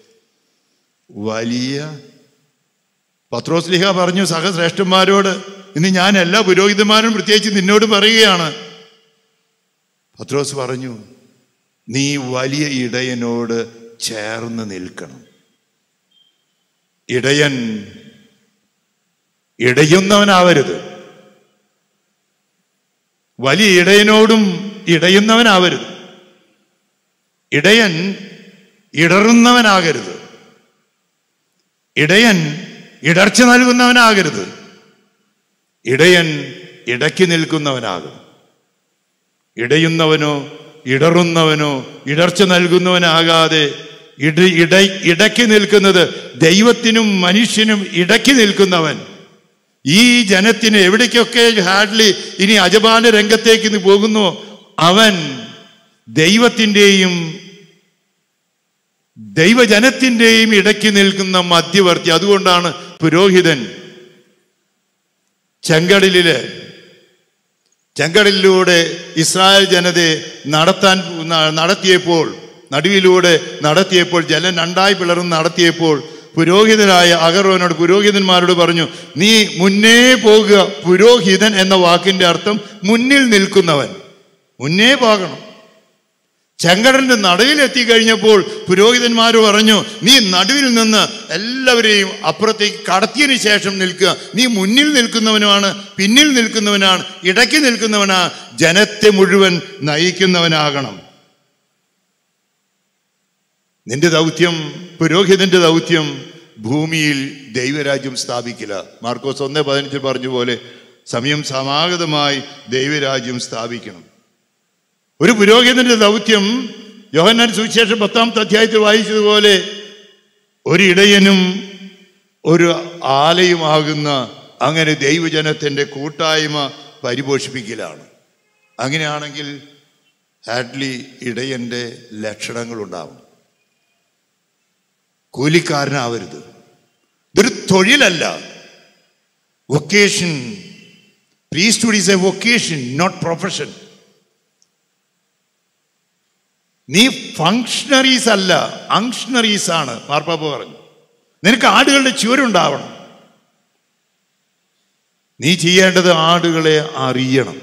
വലിയ പത്രോസ് ലീഹ പറഞ്ഞു സഹശ്രേഷ്ഠന്മാരോട്, ഇന്ന് ഞാൻ എല്ലാ പുരോഹിതന്മാരും പ്രത്യേകിച്ച് നിന്നോട് പറയുകയാണ്. പത്രോസ് പറഞ്ഞു, നീ വലിയ ഇടയനോട് ചേർന്ന് നിൽക്കണം. ഇടയൻ ഇടയുന്നവനാവരുത്. വലിയ ഇടയനോടും ഇടയുന്നവനാവരുത്. ഇടയൻ ഇടറുന്നവനാകരുത്. ഇടയൻ ഇടർച്ച നൽകുന്നവനാകരുത്. ഇടയൻ ഇടയ്ക്ക് നിൽക്കുന്നവനാകും. ഇടയുന്നവനോ ഇടറുന്നവനോ ഇടർച്ച നൽകുന്നവനാകാതെ ഇടയ്ക്ക് നിൽക്കുന്നത്, ദൈവത്തിനും മനുഷ്യനും ഇടയ്ക്ക് നിൽക്കുന്നവൻ, ഈ ജനത്തിന് എവിടേക്കൊക്കെ ഹാർഡ്ലി ഇനി അജപാല രംഗത്തേക്ക് പോകുന്നു, അവൻ ദൈവജനത്തിൻ്റെയും ഇടയ്ക്ക് നിൽക്കുന്ന മധ്യവർത്തി. അതുകൊണ്ടാണ് പുരോഹിതൻ ചെങ്കടലിലൂടെ ഇസ്രായേൽ ജനതയെ നടുവിലൂടെ നടത്തിയപ്പോൾ, ജലം 2 പിളർന്ന് നടത്തിയപ്പോൾ പുരോഹിതനായ അഹരോനോട്, പുരോഹിതന്മാരോട് പറഞ്ഞു, നീ മുന്നേ പോകുക. പുരോഹിതൻ എന്ന വാക്കിന്റെ അർത്ഥം മുന്നിൽ നിൽക്കുന്നവൻ, മുന്നേ പോകണം. ചെങ്കടലിന്റെ നടുവിലെത്തി കഴിഞ്ഞപ്പോൾ പുരോഹിതന്മാർ പറഞ്ഞു, നീ നടുവിൽ നിന്ന് എല്ലാവരെയും അപ്പുറത്തേക്ക് കടത്തിയതിനു ശേഷം നിൽക്കുക. നീ മുന്നിൽ നിൽക്കുന്നവനാണ്, പിന്നിൽ നിൽക്കുന്നവനാണ്, ഇടയ്ക്ക് നിൽക്കുന്നവനാണ്, ജനത്തെ മുഴുവൻ നയിക്കുന്നവനാകണം. നിന്റെ ദൗത്യം, പുരോഹിതന്റെ ദൗത്യം ഭൂമിയിൽ ദൈവരാജ്യം സ്ഥാപിക്കില്ല. മാർക്കോസ് 1:15 പറഞ്ഞ പോലെ സമയം സമാഗതമായി ദൈവരാജ്യം സ്ഥാപിക്കണം. ഒരു പുരോഹിതന്റെ ദൗത്യം യോഹന്നാൻ സുവിശേഷം 10-ാമത്തെ അധ്യായത്തിൽ വായിച്ചതുപോലെ ഒരു ഇടയനും ഒരു ആലയുമാകുന്ന അങ്ങനെ ദൈവജനത്തിന്റെ കൂട്ടായ്മ പരിപോഷിപ്പിക്കലാണ്. അങ്ങനെയാണെങ്കിൽ ഹാഡ്ലി ഇടയന്റെ ലക്ഷണങ്ങളുണ്ടാവും. കൂലിക്കാരനാവരുത്. ഇതൊരു തൊഴിലല്ല, vocation. Priesthood is a vocation, not profession. നീ ഫങ്ഷണറീസ് അല്ല, അങ്ഷണറീസ് ആണ്. മാർപ്പാപ്പ പറഞ്ഞു, നിനക്ക് ആടുകളുടെ ചുവരുണ്ടാവണം. നീ ചെയ്യേണ്ടത് ആടുകളെ അറിയണം,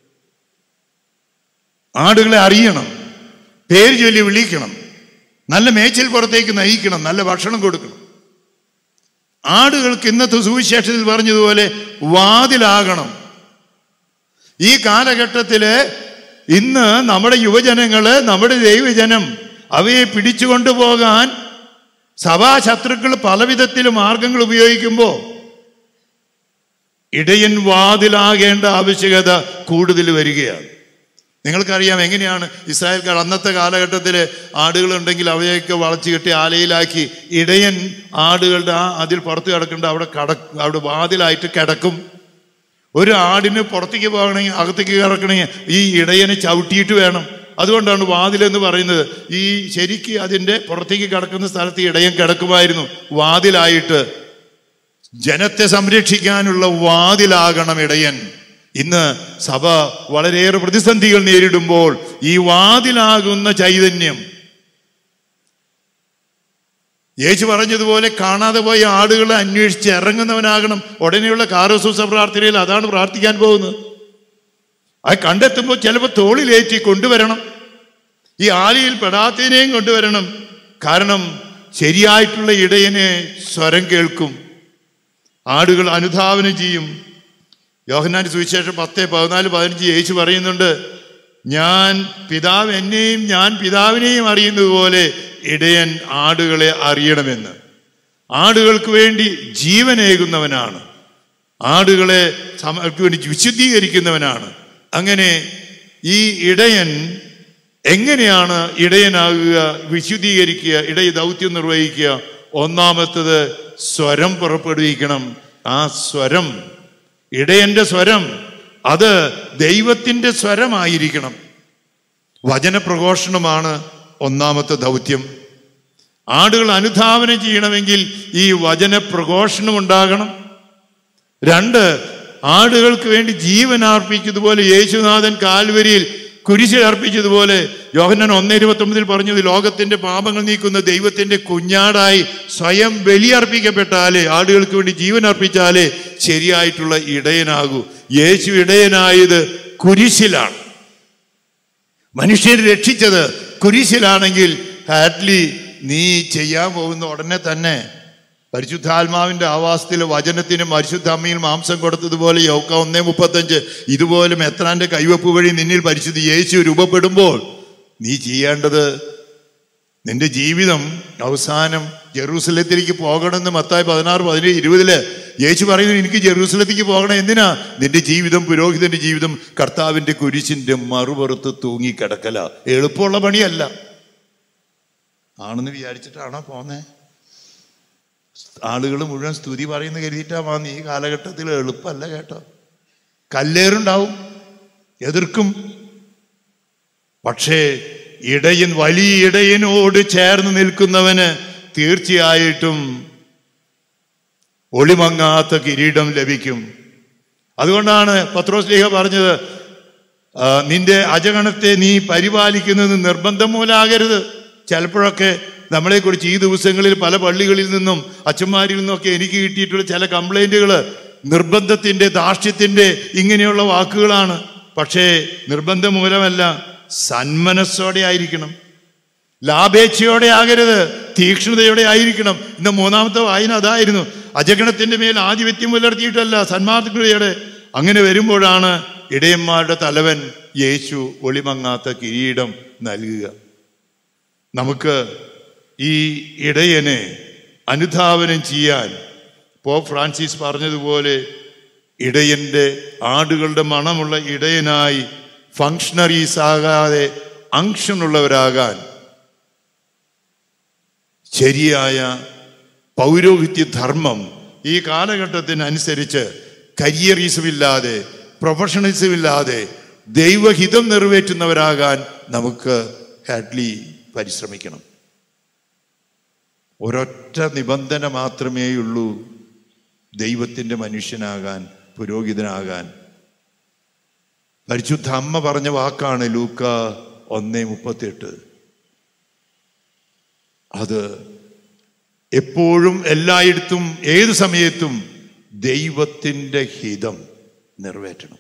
ആടുകളെ അറിയണം, പേര് ചൊല്ലി വിളിക്കണം, നല്ല മേച്ചിൽ പുറത്തേക്ക് നയിക്കണം, നല്ല ഭക്ഷണം കൊടുക്കണം. ആടുകൾക്ക് ഇന്നത്തെ സുവിശേഷത്തിൽ പറഞ്ഞതുപോലെ വാതിലാകണം. ഈ കാലഘട്ടത്തില് ഇന്ന് നമ്മുടെ യുവജനങ്ങള്, നമ്മുടെ ദൈവജനം അവയെ പിടിച്ചുകൊണ്ടുപോകാൻ സഭാശത്രുക്കൾ പലവിധത്തിലും മാർഗങ്ങൾ ഉപയോഗിക്കുമ്പോൾ ഇടയൻ വാതിലാകേണ്ട ആവശ്യകത കൂടുതൽ വരികയാണ്. നിങ്ങൾക്കറിയാം എങ്ങനെയാണ് ഇസ്രായേൽക്കാർ അന്നത്തെ കാലഘട്ടത്തിൽ ആടുകളുണ്ടെങ്കിൽ അവയൊക്കെ വളച്ചു കെട്ടി ആലയിലാക്കി ഇടയൻ ആടുകളുടെ അതിൽ പുറത്ത് കിടക്കേണ്ട അവിടെ വാതിലായിട്ട് കിടക്കും. ഒരു ആടിന് പുറത്തേക്ക് പോകണമെങ്കിൽ, അകത്തേക്ക് കിടക്കണമെങ്കിൽ ഈ ഇടയനെ ചവിട്ടിയിട്ട് വേണം. അതുകൊണ്ടാണ് വാതിലെന്ന് പറയുന്നത്. ഈ ശരിക്ക് അതിൻ്റെ പുറത്തേക്ക് കിടക്കുന്ന സ്ഥലത്ത് ഇടയൻ കിടക്കുമായിരുന്നു. വാതിലായിട്ട് ജനത്തെ സംരക്ഷിക്കാനുള്ള വാതിലാകണം ഇടയൻ. ഇന്ന് സഭ വളരെയേറെ പ്രതിസന്ധികൾ നേരിടുമ്പോൾ ഈ വാതിലാകുന്ന ചൈതന്യം, യേശു പറഞ്ഞതുപോലെ കാണാതെ പോയ ആടുകളെ അന്വേഷിച്ച് ഇറങ്ങുന്നവനാകണം. ഉടനെയുള്ള കാരോസൂസ പ്രാർത്ഥനയിൽ അതാണ് പ്രാർത്ഥിക്കാൻ പോകുന്നത്. അത് കണ്ടെത്തുമ്പോൾ ചിലപ്പോൾ തോളിലേറ്റി കൊണ്ടുവരണം, ഈ ആലയിൽ പെടാത്തതിനെയും കൊണ്ടുവരണം. കാരണം ശരിയായിട്ടുള്ള ഇടയനെ സ്വരം കേൾക്കും, ആടുകൾ അനുധാവനം ചെയ്യും. യോഹന്നാന്റെ സുവിശേഷം 10:14-15 യേശു പറയുന്നുണ്ട്, ഞാൻ പിതാവ് എന്നെയും ഞാൻ പിതാവിനെയും അറിയുന്നത് പോലെ ഇടയൻ ആടുകളെ അറിയണമെന്ന്. ആടുകൾക്ക് വേണ്ടി ജീവനേകുന്നവനാണ്, ആടുകളെ വേണ്ടി വിശുദ്ധീകരിക്കുന്നവനാണ്. അങ്ങനെ ഈ ഇടയൻ എങ്ങനെയാണ് ഇടയനാകുക, വിശുദ്ധീകരിക്കുക, ഇടയ ദൗത്യം നിർവഹിക്കുക? ഒന്നാമത്തത് സ്വരം പുറപ്പെടുവിക്കണം. ആ സ്വരം, ഇടയന്റെ സ്വരം, അത് ദൈവത്തിൻ്റെ സ്വരമായിരിക്കണം. വചനപ്രഘോഷണമാണ് ഒന്നാമത്തെ ദൗത്യം. ആടുകൾ അനുധാവനം ചെയ്യണമെങ്കിൽ ഈ വചനപ്രഘോഷണം ഉണ്ടാകണം. 2, ആടുകൾക്ക് വേണ്ടി ജീവൻ അർപ്പിച്ചതുപോലെ യേശുനാഥൻ കാൽവരിയിൽ കുരിശിൽ അർപ്പിച്ചതുപോലെ യോഹന്നാൻ 1:29 പറഞ്ഞത്, ലോകത്തിന്റെ പാപങ്ങൾ നീക്കുന്ന ദൈവത്തിന്റെ കുഞ്ഞാടായി സ്വയം ബലിയർപ്പിക്കപ്പെട്ടാലേ, ആടുകൾക്ക് വേണ്ടി ജീവൻ അർപ്പിച്ചാലേ ശരിയായിട്ടുള്ള ഇടയനാകൂ. യേശു ഇടയനായത് കുരിശിലാണ്. മനുഷ്യരെ രക്ഷിച്ചത് കുരിശിലാണെങ്കിൽ ഹാഡ്ലി നീ ചെയ്യാൻ പോകുന്ന ഉടനെ തന്നെ പരിശുദ്ധാത്മാവിന്റെ ആവാസത്തിൽ വചനത്തിന് പരിശുദ്ധ അമ്മയിൽ മാംസം കൊടുത്തതുപോലെ യോക്ക 1:35 ഇതുപോലെ മെത്രാന്റെ കൈവപ്പ് വഴി നിന്നിൽ പരിശുദ്ധ യേശു രൂപപ്പെടുമ്പോൾ നീ ചെയ്യേണ്ടത്, നിന്റെ ജീവിതം അവസാനം ജെറൂസലത്തിലേക്ക് പോകണമെന്ന് മത്തായി 16:17-20 യേശു പറയുന്നു, എനിക്ക് ജെറൂസലത്തേക്ക് പോകണം. എന്തിനാ? നിന്റെ ജീവിതം, പുരോഹിതന്റെ ജീവിതം കർത്താവിന്റെ കുരിശിന്റെ മറുപുറത്ത് തൂങ്ങിക്കിടക്കല. എളുപ്പമുള്ള പണിയല്ല. ആണെന്ന് വിചാരിച്ചിട്ടാണോ പോന്നേ? ആളുകൾ മുഴുവൻ സ്തുതി പറയുന്ന കരുതിയിട്ടാ വന്ന്. ഈ കാലഘട്ടത്തിൽ എളുപ്പമല്ല കേട്ടോ. കല്ലേറുണ്ടാവും, എതിർക്കും. പക്ഷേ ഇടയൻ, വലിയ ഇടയനോട് ചേർന്ന് നിൽക്കുന്നവന് തീർച്ചയായിട്ടും ഒളിമങ്ങാത്ത കിരീടം ലഭിക്കും. അതുകൊണ്ടാണ് പത്രോസ്ലീഹ പറഞ്ഞത്, നിന്റെ അജഗണത്തെ നീ പരിപാലിക്കുന്നത് നിർബന്ധം മൂലമാകരുത്. ചിലപ്പോഴൊക്കെ നമ്മളെക്കുറിച്ച് ഈ ദിവസങ്ങളിൽ പല പള്ളികളിൽ നിന്നും അച്ഛന്മാരിൽ നിന്നൊക്കെ എനിക്ക് കിട്ടിയിട്ടുള്ള ചില കംപ്ലൈൻറ്റുകൾ നിർബന്ധത്തിൻ്റെ, ധാർഷ്ട്യത്തിൻ്റെ ഇങ്ങനെയുള്ള വാക്കുകളാണ്. പക്ഷേ നിർബന്ധം മൂലമല്ല, സന്മനസ്സോടെ ആയിരിക്കണം, ലാഭേച്ഛയോടെ ആകരുത്, തീക്ഷ്ണതയോടെ ആയിരിക്കണം. ഇന്ന് മൂന്നാമത്തെ വായന അതായിരുന്നു. അജഗണത്തിൻ്റെ മേൽ ആധിപത്യം പുലർത്തിയിട്ടല്ല, സന്മാർഗ്ഗതയോടെ. അങ്ങനെ വരുമ്പോഴാണ് ഇടയന്മാരുടെ തലവൻ യേശു ഒളിമങ്ങാത്ത കിരീടം നൽകുക. നമുക്ക് ഈ ഇടയനെ അനുധാവനം ചെയ്യാൻ പോപ്പ് ഫ്രാൻസിസ് പറഞ്ഞതുപോലെ ഇടയൻ്റെ, ആടുകളുടെ മണമുള്ള ഇടയനായി ഫങ്ഷണറീസ് ആകാതെ അങ്ഷനുള്ളവരാകാൻ ശരിയായ പൗരോഹിത്യ ധർമ്മം ഈ കാലഘട്ടത്തിനനുസരിച്ച് കരിയറിസമില്ലാതെ, പ്രൊഫഷണലിസമില്ലാതെ ദൈവഹിതം നിറവേറ്റുന്നവരാകാൻ നമുക്ക് ഹാഡ്ലി പരിശ്രമിക്കണം. ഒരൊറ്റ നിബന്ധന മാത്രമേയുള്ളൂ ദൈവത്തിൻ്റെ മനുഷ്യനാകാൻ, പുരോഹിതനാകാൻ. പരിശുദ്ധ അമ്മ പറഞ്ഞ വാക്കാണ് ലൂക്ക 1:38. അത് എപ്പോഴും എല്ലായിടത്തും ഏത് സമയത്തും ദൈവത്തിൻ്റെ ഹിതം നിറവേറ്റണം.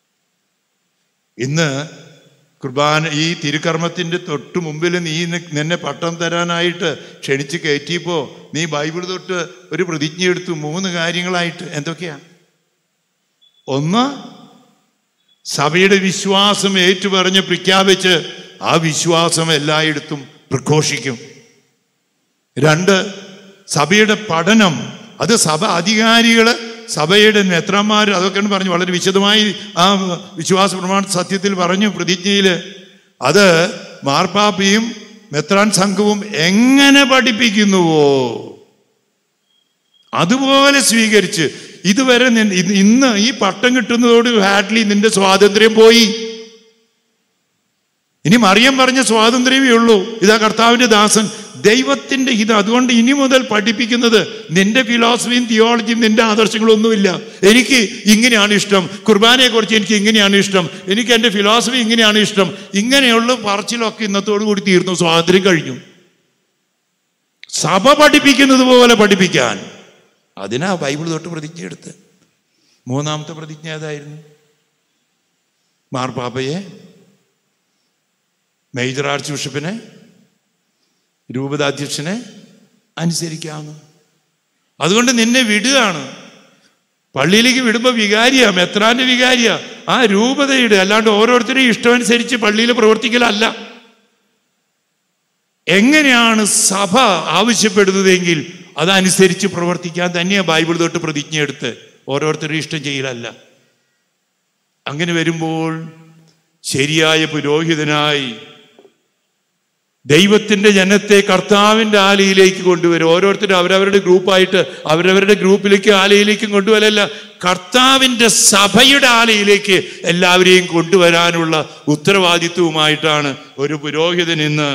ഇന്ന് കുർബാന, ഈ തിരുക്കർമ്മത്തിൻ്റെ തൊട്ട് മുമ്പിൽ നിന്നെ പട്ടം തരാനായിട്ട് ക്ഷണിച്ച് കയറ്റിയപ്പോൾ നീ ബൈബിൾ തൊട്ട് ഒരു പ്രതിജ്ഞ എടുത്തു 3 കാര്യങ്ങളായിട്ട്. എന്തൊക്കെയാ? 1, സഭയുടെ വിശ്വാസം ഏറ്റുപറഞ്ഞ് പ്രഖ്യാപിച്ച് ആ വിശ്വാസം എല്ലായിടത്തും പ്രഘോഷിക്കും. 2, സഭയുടെ പഠനം, അത് സഭ അധികാരികൾ, സഭയുടെ മെത്രാന്മാർ, അതൊക്കെയാണ് പറഞ്ഞു വളരെ വിശദമായി ആ വിശ്വാസ പ്രമാണ സത്യത്തിൽ പറഞ്ഞു പ്രതിജ്ഞയിൽ. അത് മാർപ്പാപ്പയും മെത്രാൻ സംഘവും എങ്ങനെ പഠിപ്പിക്കുന്നുവോ അതുപോലെ സ്വീകരിച്ച്. ഇതുവരെ ഇന്ന് ഈ പട്ടം കിട്ടുന്നതോട് ഹാഡ്ലി നിന്റെ സ്വാതന്ത്ര്യം പോയി. ഇനി മറിയം പറഞ്ഞ സ്വാതന്ത്ര്യമേ ഉള്ളൂ. ഇതാ കർത്താവിൻ്റെ ദാസൻ, ദൈവത്തിൻ്റെ ഹിതം. അതുകൊണ്ട് ഇനി മുതൽ പഠിപ്പിക്കുന്നത് നിന്റെ ഫിലോസഫിയും തിയോളജിയും നിന്റെ ആദർശങ്ങളൊന്നുമില്ല. എനിക്ക് ഇങ്ങനെയാണ് ഇഷ്ടം, കുർബാനയെക്കുറിച്ച് എനിക്ക് ഇങ്ങനെയാണ് ഇഷ്ടം, എനിക്ക് എൻ്റെ ഫിലോസഫി ഇങ്ങനെയാണ് ഇഷ്ടം, ഇങ്ങനെയുള്ള പറച്ചിലൊക്കെ ഇന്നത്തോടു കൂടി തീർന്നു. സ്വാതന്ത്ര്യം കഴിഞ്ഞു. സഭ പഠിപ്പിക്കുന്നത് പോലെ പഠിപ്പിക്കാൻ, അതിനാ ബൈബിൾ തൊട്ട് പ്രതിജ്ഞ എടുത്ത്. 3ാമത്തെ പ്രതിജ്ഞ ഏതായിരുന്നു? മാർപ്പാപ്പയെ, മേജർ ആർച്ച് ബിഷപ്പിനെ, രൂപതാധ്യക്ഷനെ അനുസരിക്കാമെന്ന്. അതുകൊണ്ട് നിന്നെ വിടുകയാണ്. പള്ളിയിലേക്ക് വിടുമ്പോൾ വികാരിയാ, മെത്രാന്റെ വികാരിയാ, ആ രൂപതയുടെ, അല്ലാണ്ട് ഓരോരുത്തരെയും ഇഷ്ടമനുസരിച്ച് പള്ളിയിൽ പ്രവർത്തിക്കലല്ല. എങ്ങനെയാണ് സഭ ആവശ്യപ്പെടുന്നതെങ്കിൽ അതനുസരിച്ച് പ്രവർത്തിക്കാൻ തന്നെയാണ് ബൈബിൾ തൊട്ട് പ്രതിജ്ഞ എടുത്ത്, ഓരോരുത്തരും ഇഷ്ടം ചെയ്യലല്ല. അങ്ങനെ വരുമ്പോൾ ശരിയായ പുരോഹിതനായി ദൈവത്തിൻ്റെ ജനത്തെ കർത്താവിൻ്റെ ആലയിലേക്ക് കൊണ്ടുവരും. ഓരോരുത്തരും അവരവരുടെ ഗ്രൂപ്പായിട്ട് അവരവരുടെ ഗ്രൂപ്പിലേക്ക് ആലയിലേക്കും കൊണ്ടുവരല്ല, കർത്താവിൻ്റെ സഭയുടെ ആലയിലേക്ക് എല്ലാവരെയും കൊണ്ടുവരാനുള്ള ഉത്തരവാദിത്വവുമായിട്ടാണ് ഒരു പുരോഹിതൻ ഇന്ന്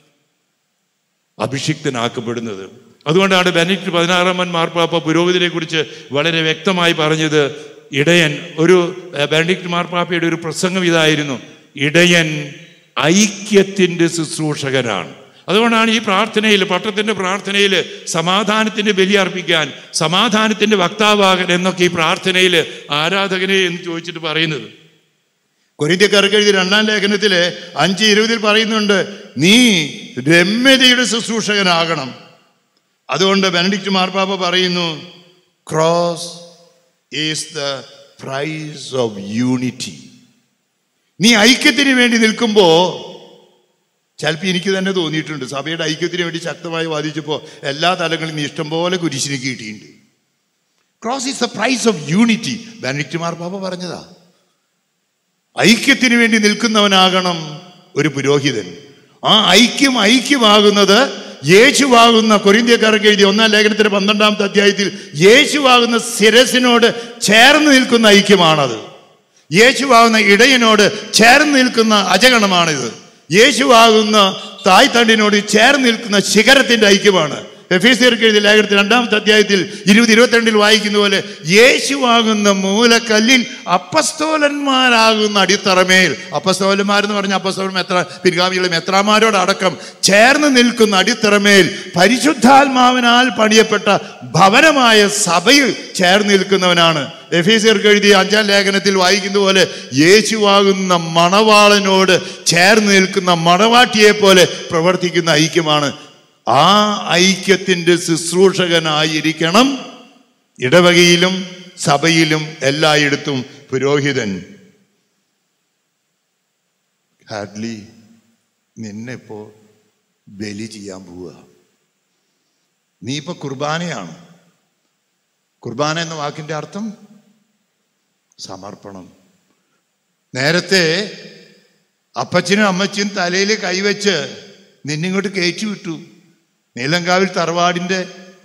അഭിഷിക്തനാക്കപ്പെടുന്നത്. അതുകൊണ്ടാണ് ബെനഡിക്ട് 16 മാർപ്പാപ്പ പുരോഹിതനെ കുറിച്ച് വളരെ വ്യക്തമായി പറഞ്ഞത്. ഇടയൻ, ഒരു ബെനഡിക്ട് മാർപ്പാപ്പയുടെ ഒരു പ്രസംഗം ഇതായിരുന്നു: ഇടയൻ ഐക്യത്തിൻ്റെ ശുശ്രൂഷകനാണ്. അതുകൊണ്ടാണ് ഈ പ്രാർത്ഥനയിൽ, പട്ടത്തിൻ്റെ പ്രാർത്ഥനയിൽ സമാധാനത്തിൻ്റെ ബലി അർപ്പിക്കാൻ, സമാധാനത്തിൻ്റെ വക്താവാകൻ എന്നൊക്കെ ഈ പ്രാർത്ഥനയിൽ ആരാധകനെ എന്ന് ചോദിച്ചിട്ട് പറയുന്നത്. കൊരിന്ത്യക്കാർക്ക് എഴുതിയ 2-ാം ലേഖനത്തിൽ 5:20 പറയുന്നുണ്ട്, നീ രമ്യതയുടെ ശുശ്രൂഷകനാകണം. അതുകൊണ്ട് ബെനഡിക്ട് മാർപ്പാപ്പ പറയുന്നു, cross is the price of unity. നീ ഐക്യത്തിന് വേണ്ടി നിൽക്കുമ്പോൾ, ചിലപ്പോൾ എനിക്ക് തന്നെ തോന്നിയിട്ടുണ്ട്, സഭയുടെ ഐക്യത്തിന് വേണ്ടി ശക്തമായി വാദിച്ചപ്പോൾ എല്ലാ തലങ്ങളിലും നീ ഇഷ്ടംപോലെ കുരിശിന് കിട്ടിയിട്ടുണ്ട്. Cross is the price of unity. Benedict മാർപ്പാപ്പ പറഞ്ഞതാ. ഐക്യത്തിന് വേണ്ടി നിൽക്കുന്നവനാകണം ഒരു പുരോഹിതൻ. ആ ഐക്യമാകുന്നത് യേശുവാകുന്ന, കൊരിന്ത്യക്കാർക്ക് എഴുതിയ 1-ാം ലേഖനത്തിന്റെ 12-ാമത്തെ അധ്യായത്തിൽ യേശുവാകുന്ന ശിരസിനോട് ചേർന്ന് നിൽക്കുന്ന ഐക്യമാണത്. യേശുവാകുന്ന ഇടയനോട് ചേർന്ന് നിൽക്കുന്ന അജഗണമാണിത്. യേശുവാകുന്ന തായ്തണ്ടിനോട് ചേർന്ന് നിൽക്കുന്ന ശിഖരത്തിന്റെ ഐക്യമാണ്. എഫേസ്യർക്ക് എഴുതിയ ലേഖനത്തിൽ 2-ാമത്തെ അധ്യായത്തിൽ 20-22 വായിക്കുന്ന പോലെ യേശുവാകുന്ന മൂലക്കല്ലിൽ അപ്പസ്തോലന്മാരാകുന്ന അടിത്തറമേൽ, അപ്പസ്തോലന്മാരെന്ന് പറഞ്ഞ അപ്പസ്തോലൻ പിൻഗാമികളും മെത്രാന്മാരോടടക്കം ചേർന്ന് നിൽക്കുന്ന അടിത്തറമേൽ പരിശുദ്ധാത്മാവിനാൽ പണിയപ്പെട്ട ഭവനമായ സഭയിൽ ചേർന്ന് നിൽക്കുന്നവനാണ്. എഫേസ്യർക്ക് എഴുതിയ 5-ാം ലേഖനത്തിൽ വായിക്കുന്ന പോലെ യേശുവാകുന്ന മണവാളനോട് ചേർന്ന് നിൽക്കുന്ന മണവാട്ടിയെ പോലെ പ്രവർത്തിക്കുന്ന ഐക്യമാണ്. ആ ഐക്യത്തിൻ്റെ ശുശ്രൂഷകനായിരിക്കണം ഇടവകയിലും സഭയിലും എല്ലായിടത്തും പുരോഹിതൻ. ഹാഡ്ലി, നിന്നെ ഇപ്പോ ബലി ചെയ്യാൻ പോവുക. നീ ഇപ്പൊ കുർബാനയാണ്. കുർബാന എന്ന വാക്കിന്റെ അർത്ഥം സമർപ്പണം. നേരത്തെ അപ്പച്ചനും അമ്മച്ചിയും തലയിൽ കൈവച്ച് നിന്നിങ്ങോട്ട് കയറ്റി വിട്ടു. നീലങ്കാവിൽ തറവാടിൻ്റെ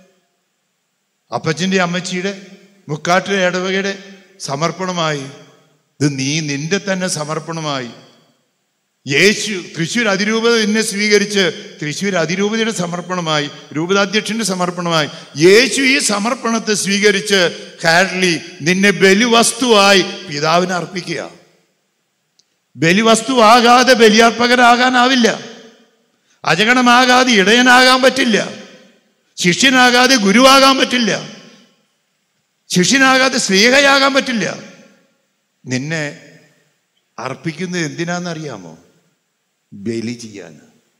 അപ്പച്ചൻ്റെ അമ്മച്ചിയുടെ മുക്കാട്ടിലെ ഇടവകയുടെ സമർപ്പണമായി. ഇത് നീ നിന്റെ തന്നെ സമർപ്പണമായി. യേശു തൃശ്ശൂർ അതിരൂപത നിന്നെ സ്വീകരിച്ച് തൃശ്ശൂർ അതിരൂപതയുടെ സമർപ്പണമായി, രൂപതാധ്യക്ഷന്റെ സമർപ്പണമായി. യേശു ഈ സമർപ്പണത്തെ സ്വീകരിച്ച് ഹാഡ്ലി നിന്നെ ബലിവസ്തുവായി പിതാവിനെ അർപ്പിക്കുക. ബലിവസ്തുവാകാതെ ബലിയർപ്പകനാകാനാവില്ല. അജഗണമാകാതെ ഇടയനാകാൻ പറ്റില്ല. ശിഷ്യനാകാതെ ഗുരുവാകാൻ പറ്റില്ല. ശിഷ്യനാകാതെ സ്ലീഹയാകാൻ പറ്റില്ല. നിന്നെ അർപ്പിക്കുന്നത് എന്തിനാണെന്നറിയാമോ? ബലി ചെയ്യാൻ.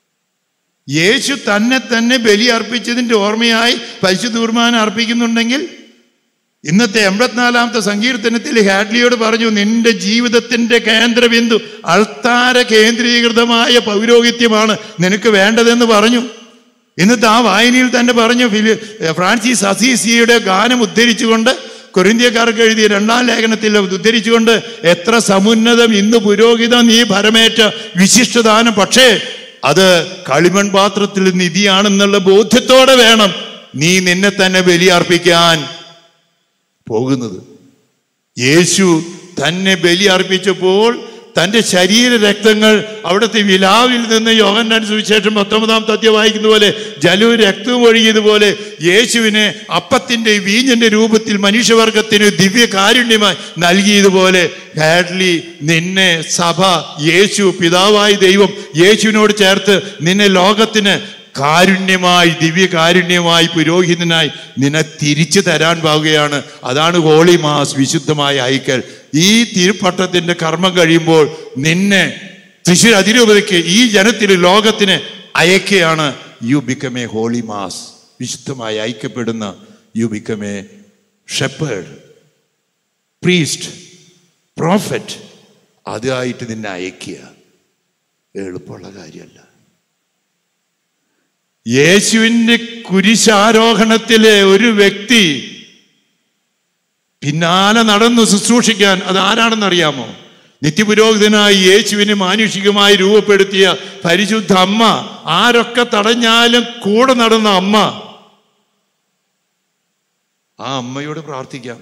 യേശു തന്നെ ബലി അർപ്പിച്ചതിൻ്റെ ഓർമ്മയായി പരിശുദ്ധ കുർബാന അർപ്പിക്കുന്നുണ്ടെങ്കിൽ ഇന്നത്തെ 84-ാമത്തെ സങ്കീർത്തനത്തിൽ ഹാഡ്ലിയോട് പറഞ്ഞു, നിന്റെ ജീവിതത്തിന്റെ കേന്ദ്രബിന്ദു അൾത്താര കേന്ദ്രീകൃതമായ പൗരോഹിത്യമാണ് നിനക്ക് വേണ്ടതെന്ന് പറഞ്ഞു. ഇന്നത്തെ ആ വായനയിൽ തന്നെ പറഞ്ഞു, ഫ്രാൻസിസ് അസീസിയുടെ ഗാനം ഉദ്ധരിച്ചുകൊണ്ട് കൊരിന്ത്യക്കാർക്ക് എഴുതിയ 2-ാം ലേഖനത്തിൽ ഉദ്ധരിച്ചുകൊണ്ട്, എത്ര സമുന്നതം ഇന്ന് പുരോഹിത നീ ഭരമേറ്റ വിശിഷ്ടദാനം, പക്ഷേ അത് കളിമൺ പാത്രത്തിൽ നിധിയാണെന്നുള്ള ബോധ്യത്തോടെ വേണം നീ നിന്നെ തന്നെ ബലിയർപ്പിക്കാൻ പോകുന്നത്. യേശു തന്നെ ബലി അർപ്പിച്ചപ്പോൾ തൻ്റെ ശരീര രക്തങ്ങൾ അവിടുത്തെ വിലാവിൽ നിന്ന് യോഹന്നാൻ സുവിശേഷം 19-ാമത്തെ അധ്യായം വായിക്കുന്ന പോലെ ജലവും രക്തവും ഒഴുകിയതുപോലെ യേശുവിനെ അപ്പത്തിൻ്റെ വീഞ്ഞിൻ്റെ രൂപത്തിൽ മനുഷ്യവർഗത്തിന് ദിവ്യ കാരുണ്യമായി നൽകിയതുപോലെ ഹാഡ്ലി നിന്നെ സഭ, യേശു പിതാവായ ദൈവം യേശുവിനോട് ചേർത്ത് നിന്നെ ലോകത്തിന് കാരുണ്യമായി, ദിവ്യ കാരുണ്യമായി, പുരോഹിതനായി നിന്നെ തിരിച്ചു തരാൻ പാവുകയാണ്. അതാണ് ഹോളി മാസ്, വിശുദ്ധമായ അയക്കൽ. ഈ തിരുപ്പട്ടത്തിന്റെ കർമ്മം കഴിയുമ്പോൾ നിന്നെ തൃശ്ശൂർ അതിരൂപതയ്ക്ക്, ഈ ജനത്തിന്, ലോകത്തിന് അയക്കുകയാണ്. You become a holy mass, വിശുദ്ധമായി അയക്കപ്പെടുന്ന. You become a shepherd, priest, prophet. അതായിട്ട് നിന്നെ അയക്കുക എളുപ്പമുള്ള കാര്യമല്ല. യേശുവിൻ്റെ കുരിശാരോഹണത്തിലെ ഒരു വ്യക്തി പിന്നാലെ നടന്നു ശുശ്രൂഷിക്കാൻ, അത് ആരാണെന്നറിയാമോ? നിത്യപുരോഹിതനായി യേശുവിനെ മാനുഷികമായി രൂപപ്പെടുത്തിയ പരിശുദ്ധ അമ്മ. ആരൊക്കെ തടഞ്ഞാലും കൂടെ നടന്ന അമ്മ. ആ അമ്മയോട് പ്രാർത്ഥിക്കാം.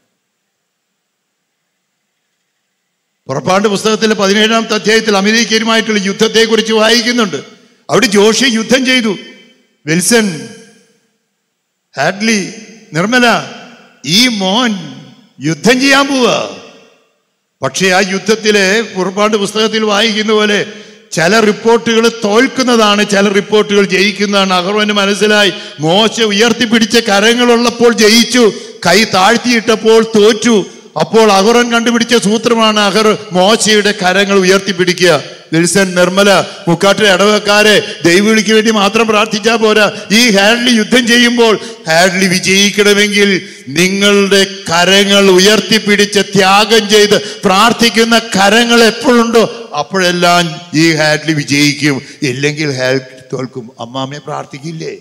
പുറപ്പാട് പുസ്തകത്തിലെ 17-ാമത്തെ അധ്യായത്തിൽ അമേരിക്കയുമായിട്ടുള്ള യുദ്ധത്തെക്കുറിച്ച് വായിക്കുന്നുണ്ട്. അവിടെ ജോഷി യുദ്ധം ചെയ്തു. വിൽസൺ, ഹാഡ്ലി, നിർമ്മല, ഈ മോൻ യുദ്ധം ചെയ്യാൻ പോവുക. പക്ഷെ ആ യുദ്ധത്തിലെ പുറപ്പാട് പുസ്തകത്തിൽ വായിക്കുന്ന പോലെ ചില റിപ്പോർട്ടുകൾ തോൽക്കുന്നതാണ്, ചില റിപ്പോർട്ടുകൾ ജയിക്കുന്നതാണ്. അഹരോന് മനസ്സിലായി, മോശ ഉയർത്തിപ്പിടിച്ച കരങ്ങളുള്ളപ്പോൾ ജയിച്ചു, കൈ താഴ്ത്തിയിട്ടപ്പോൾ തോറ്റു. അപ്പോൾ അഹരോൻ കണ്ടുപിടിച്ച സൂത്രമാണ് മോശയുടെ കരങ്ങൾ ഉയർത്തിപ്പിടിക്കുക. വിൽസൺ, നിർമ്മല, മുക്കാട്ടിലെ ഇടവക്കാരെ, ദൈവവിളിക്ക് വേണ്ടി മാത്രം പ്രാർത്ഥിച്ചാൽ പോരാ. ഈ ഹാഡ്ലി യുദ്ധം ചെയ്യുമ്പോൾ ഹാഡ്ലി വിജയിക്കണമെങ്കിൽ നിങ്ങളുടെ കരങ്ങൾ ഉയർത്തിപ്പിടിച്ച് ത്യാഗം ചെയ്ത് പ്രാർത്ഥിക്കുന്ന കരങ്ങൾ എപ്പോഴുണ്ടോ അപ്പോഴെല്ലാം ഈ ഹാഡ്ലി വിജയിക്കും. ഇല്ലെങ്കിൽ ഹാഡ്ലി തോൽക്കും. അമ്മാമ്മയെ പ്രാർത്ഥിക്കില്ലേ?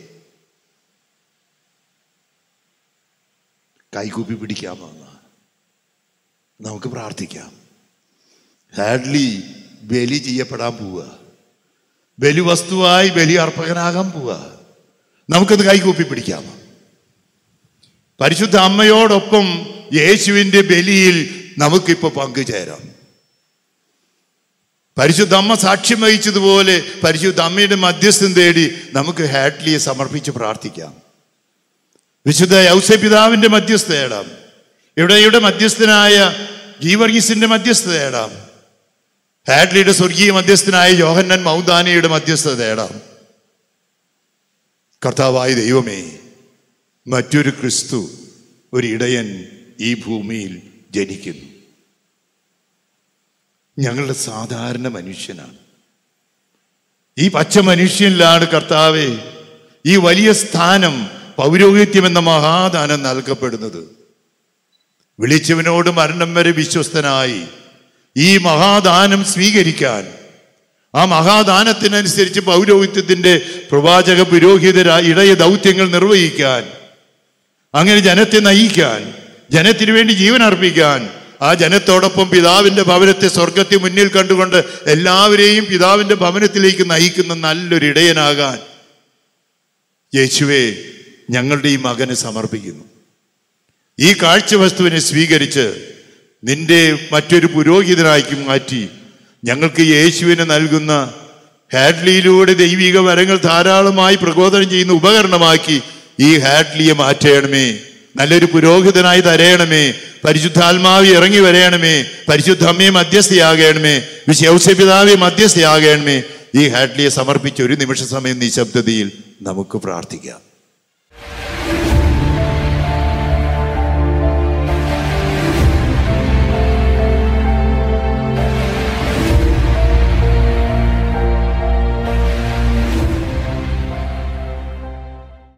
കൈകൂപ്പി പിടിക്കാമോ? നമുക്ക് പ്രാർത്ഥിക്കാം. ഹാഡ്ലി ബലി ചെയ്യപ്പെടാൻ പോവുക, ബലി വസ്തുവായി ബലി അർപ്പകനാകാൻ പോവുക. നമുക്കത് കൈകൂപ്പി പിടിക്കാം. പരിശുദ്ധ അമ്മയോടൊപ്പം യേശുവിൻ്റെ ബലിയിൽ നമുക്കിപ്പോൾ പങ്കുചേരാം. പരിശുദ്ധ അമ്മ സാക്ഷ്യം വഹിച്ചതുപോലെ പരിശുദ്ധ അമ്മയുടെ മധ്യസ്ഥം തേടി നമുക്ക് ഹാഡ്ലിയെ സമർപ്പിച്ച് പ്രാർത്ഥിക്കാം. വിശുദ്ധ യൗസേപ്പിതാവിന്റെ മധ്യസ്ഥ തേടാം. ഇവിടെ മധ്യസ്ഥനായ ഗീവർഗീസിന്റെ മധ്യസ്ഥ തേടാം. ഹാഡ്ലിയുടെ സ്വർഗീയ മധ്യസ്ഥനായ യോഹന്നാൻ മൗദാനിയുടെ മധ്യസ്ഥത തേടാം. കർത്താവായ ദൈവമേ, മറ്റൊരു ക്രിസ്തു, ഒരു ഇടയൻ ഈ ഭൂമിയിൽ ജനിക്കുന്നു. ഞങ്ങളുടെ സാധാരണ മനുഷ്യനാണ്. ഈ പച്ച മനുഷ്യനിലാണ് കർത്താവേ ഈ വലിയ സ്ഥാനം, പൗരോഹിത്യം എന്ന മഹാദാനം നൽകപ്പെടുന്നത്. വിളിച്ചവനോട് മരണം വരെ വിശ്വസ്തനായി ഈ മഹാദാനം സ്വീകരിക്കാൻ, ആ മഹാദാനത്തിനനുസരിച്ച് പൗരോഹിത്യത്തിന്റെ പ്രവാചക പുരോഹിതര ഇടയ ദൗത്യങ്ങൾ നിർവഹിക്കാൻ, അങ്ങനെ ജനത്തെ നയിക്കാൻ, ജനത്തിനു വേണ്ടി ജീവൻ അർപ്പിക്കാൻ, ആ ജനത്തോടൊപ്പം പിതാവിന്റെ ഭവനത്തെ സ്വർഗത്തെ മുന്നിൽ കണ്ടുകൊണ്ട് എല്ലാവരെയും പിതാവിന്റെ ഭവനത്തിലേക്ക് നയിക്കുന്ന നല്ലൊരു ഇടയനാകാൻ യേശുവേ ഞങ്ങളുടെ ഈ മകനെ സമർപ്പിക്കുന്നു. ഈ കാഴ്ചവസ്തുവിനെ സ്വീകരിച്ച് നിന്റെ മറ്റൊരു പുരോഹിതനാക്കി മാറ്റി ഞങ്ങൾക്ക് യേശുവിനെ നൽകുന്ന ഹാഡ്ലിയിലൂടെ ദൈവിക വരങ്ങൾ ധാരാളമായി പ്രബോധനം ചെയ്യുന്ന ഉപകരണമാക്കി ഈ ഹാഡ്ലിയെ മാറ്റണമേ. നല്ലൊരു പുരോഹിതനായി തരയണമേ. പരിശുദ്ധാത്മാവി ഇറങ്ങി വരയണമേ. പരിശുദ്ധ അമ്മയെ മധ്യസ്ഥയാകണമേ. യൗസേപ്പിതാവെ മധ്യസ്ഥയാകണമേ. ഈ ഹാഡ്ലിയെ സമർപ്പിച്ച് ഒരു നിമിഷ സമയം നിശബ്ദതയിൽ നമുക്ക് പ്രാർത്ഥിക്കാം.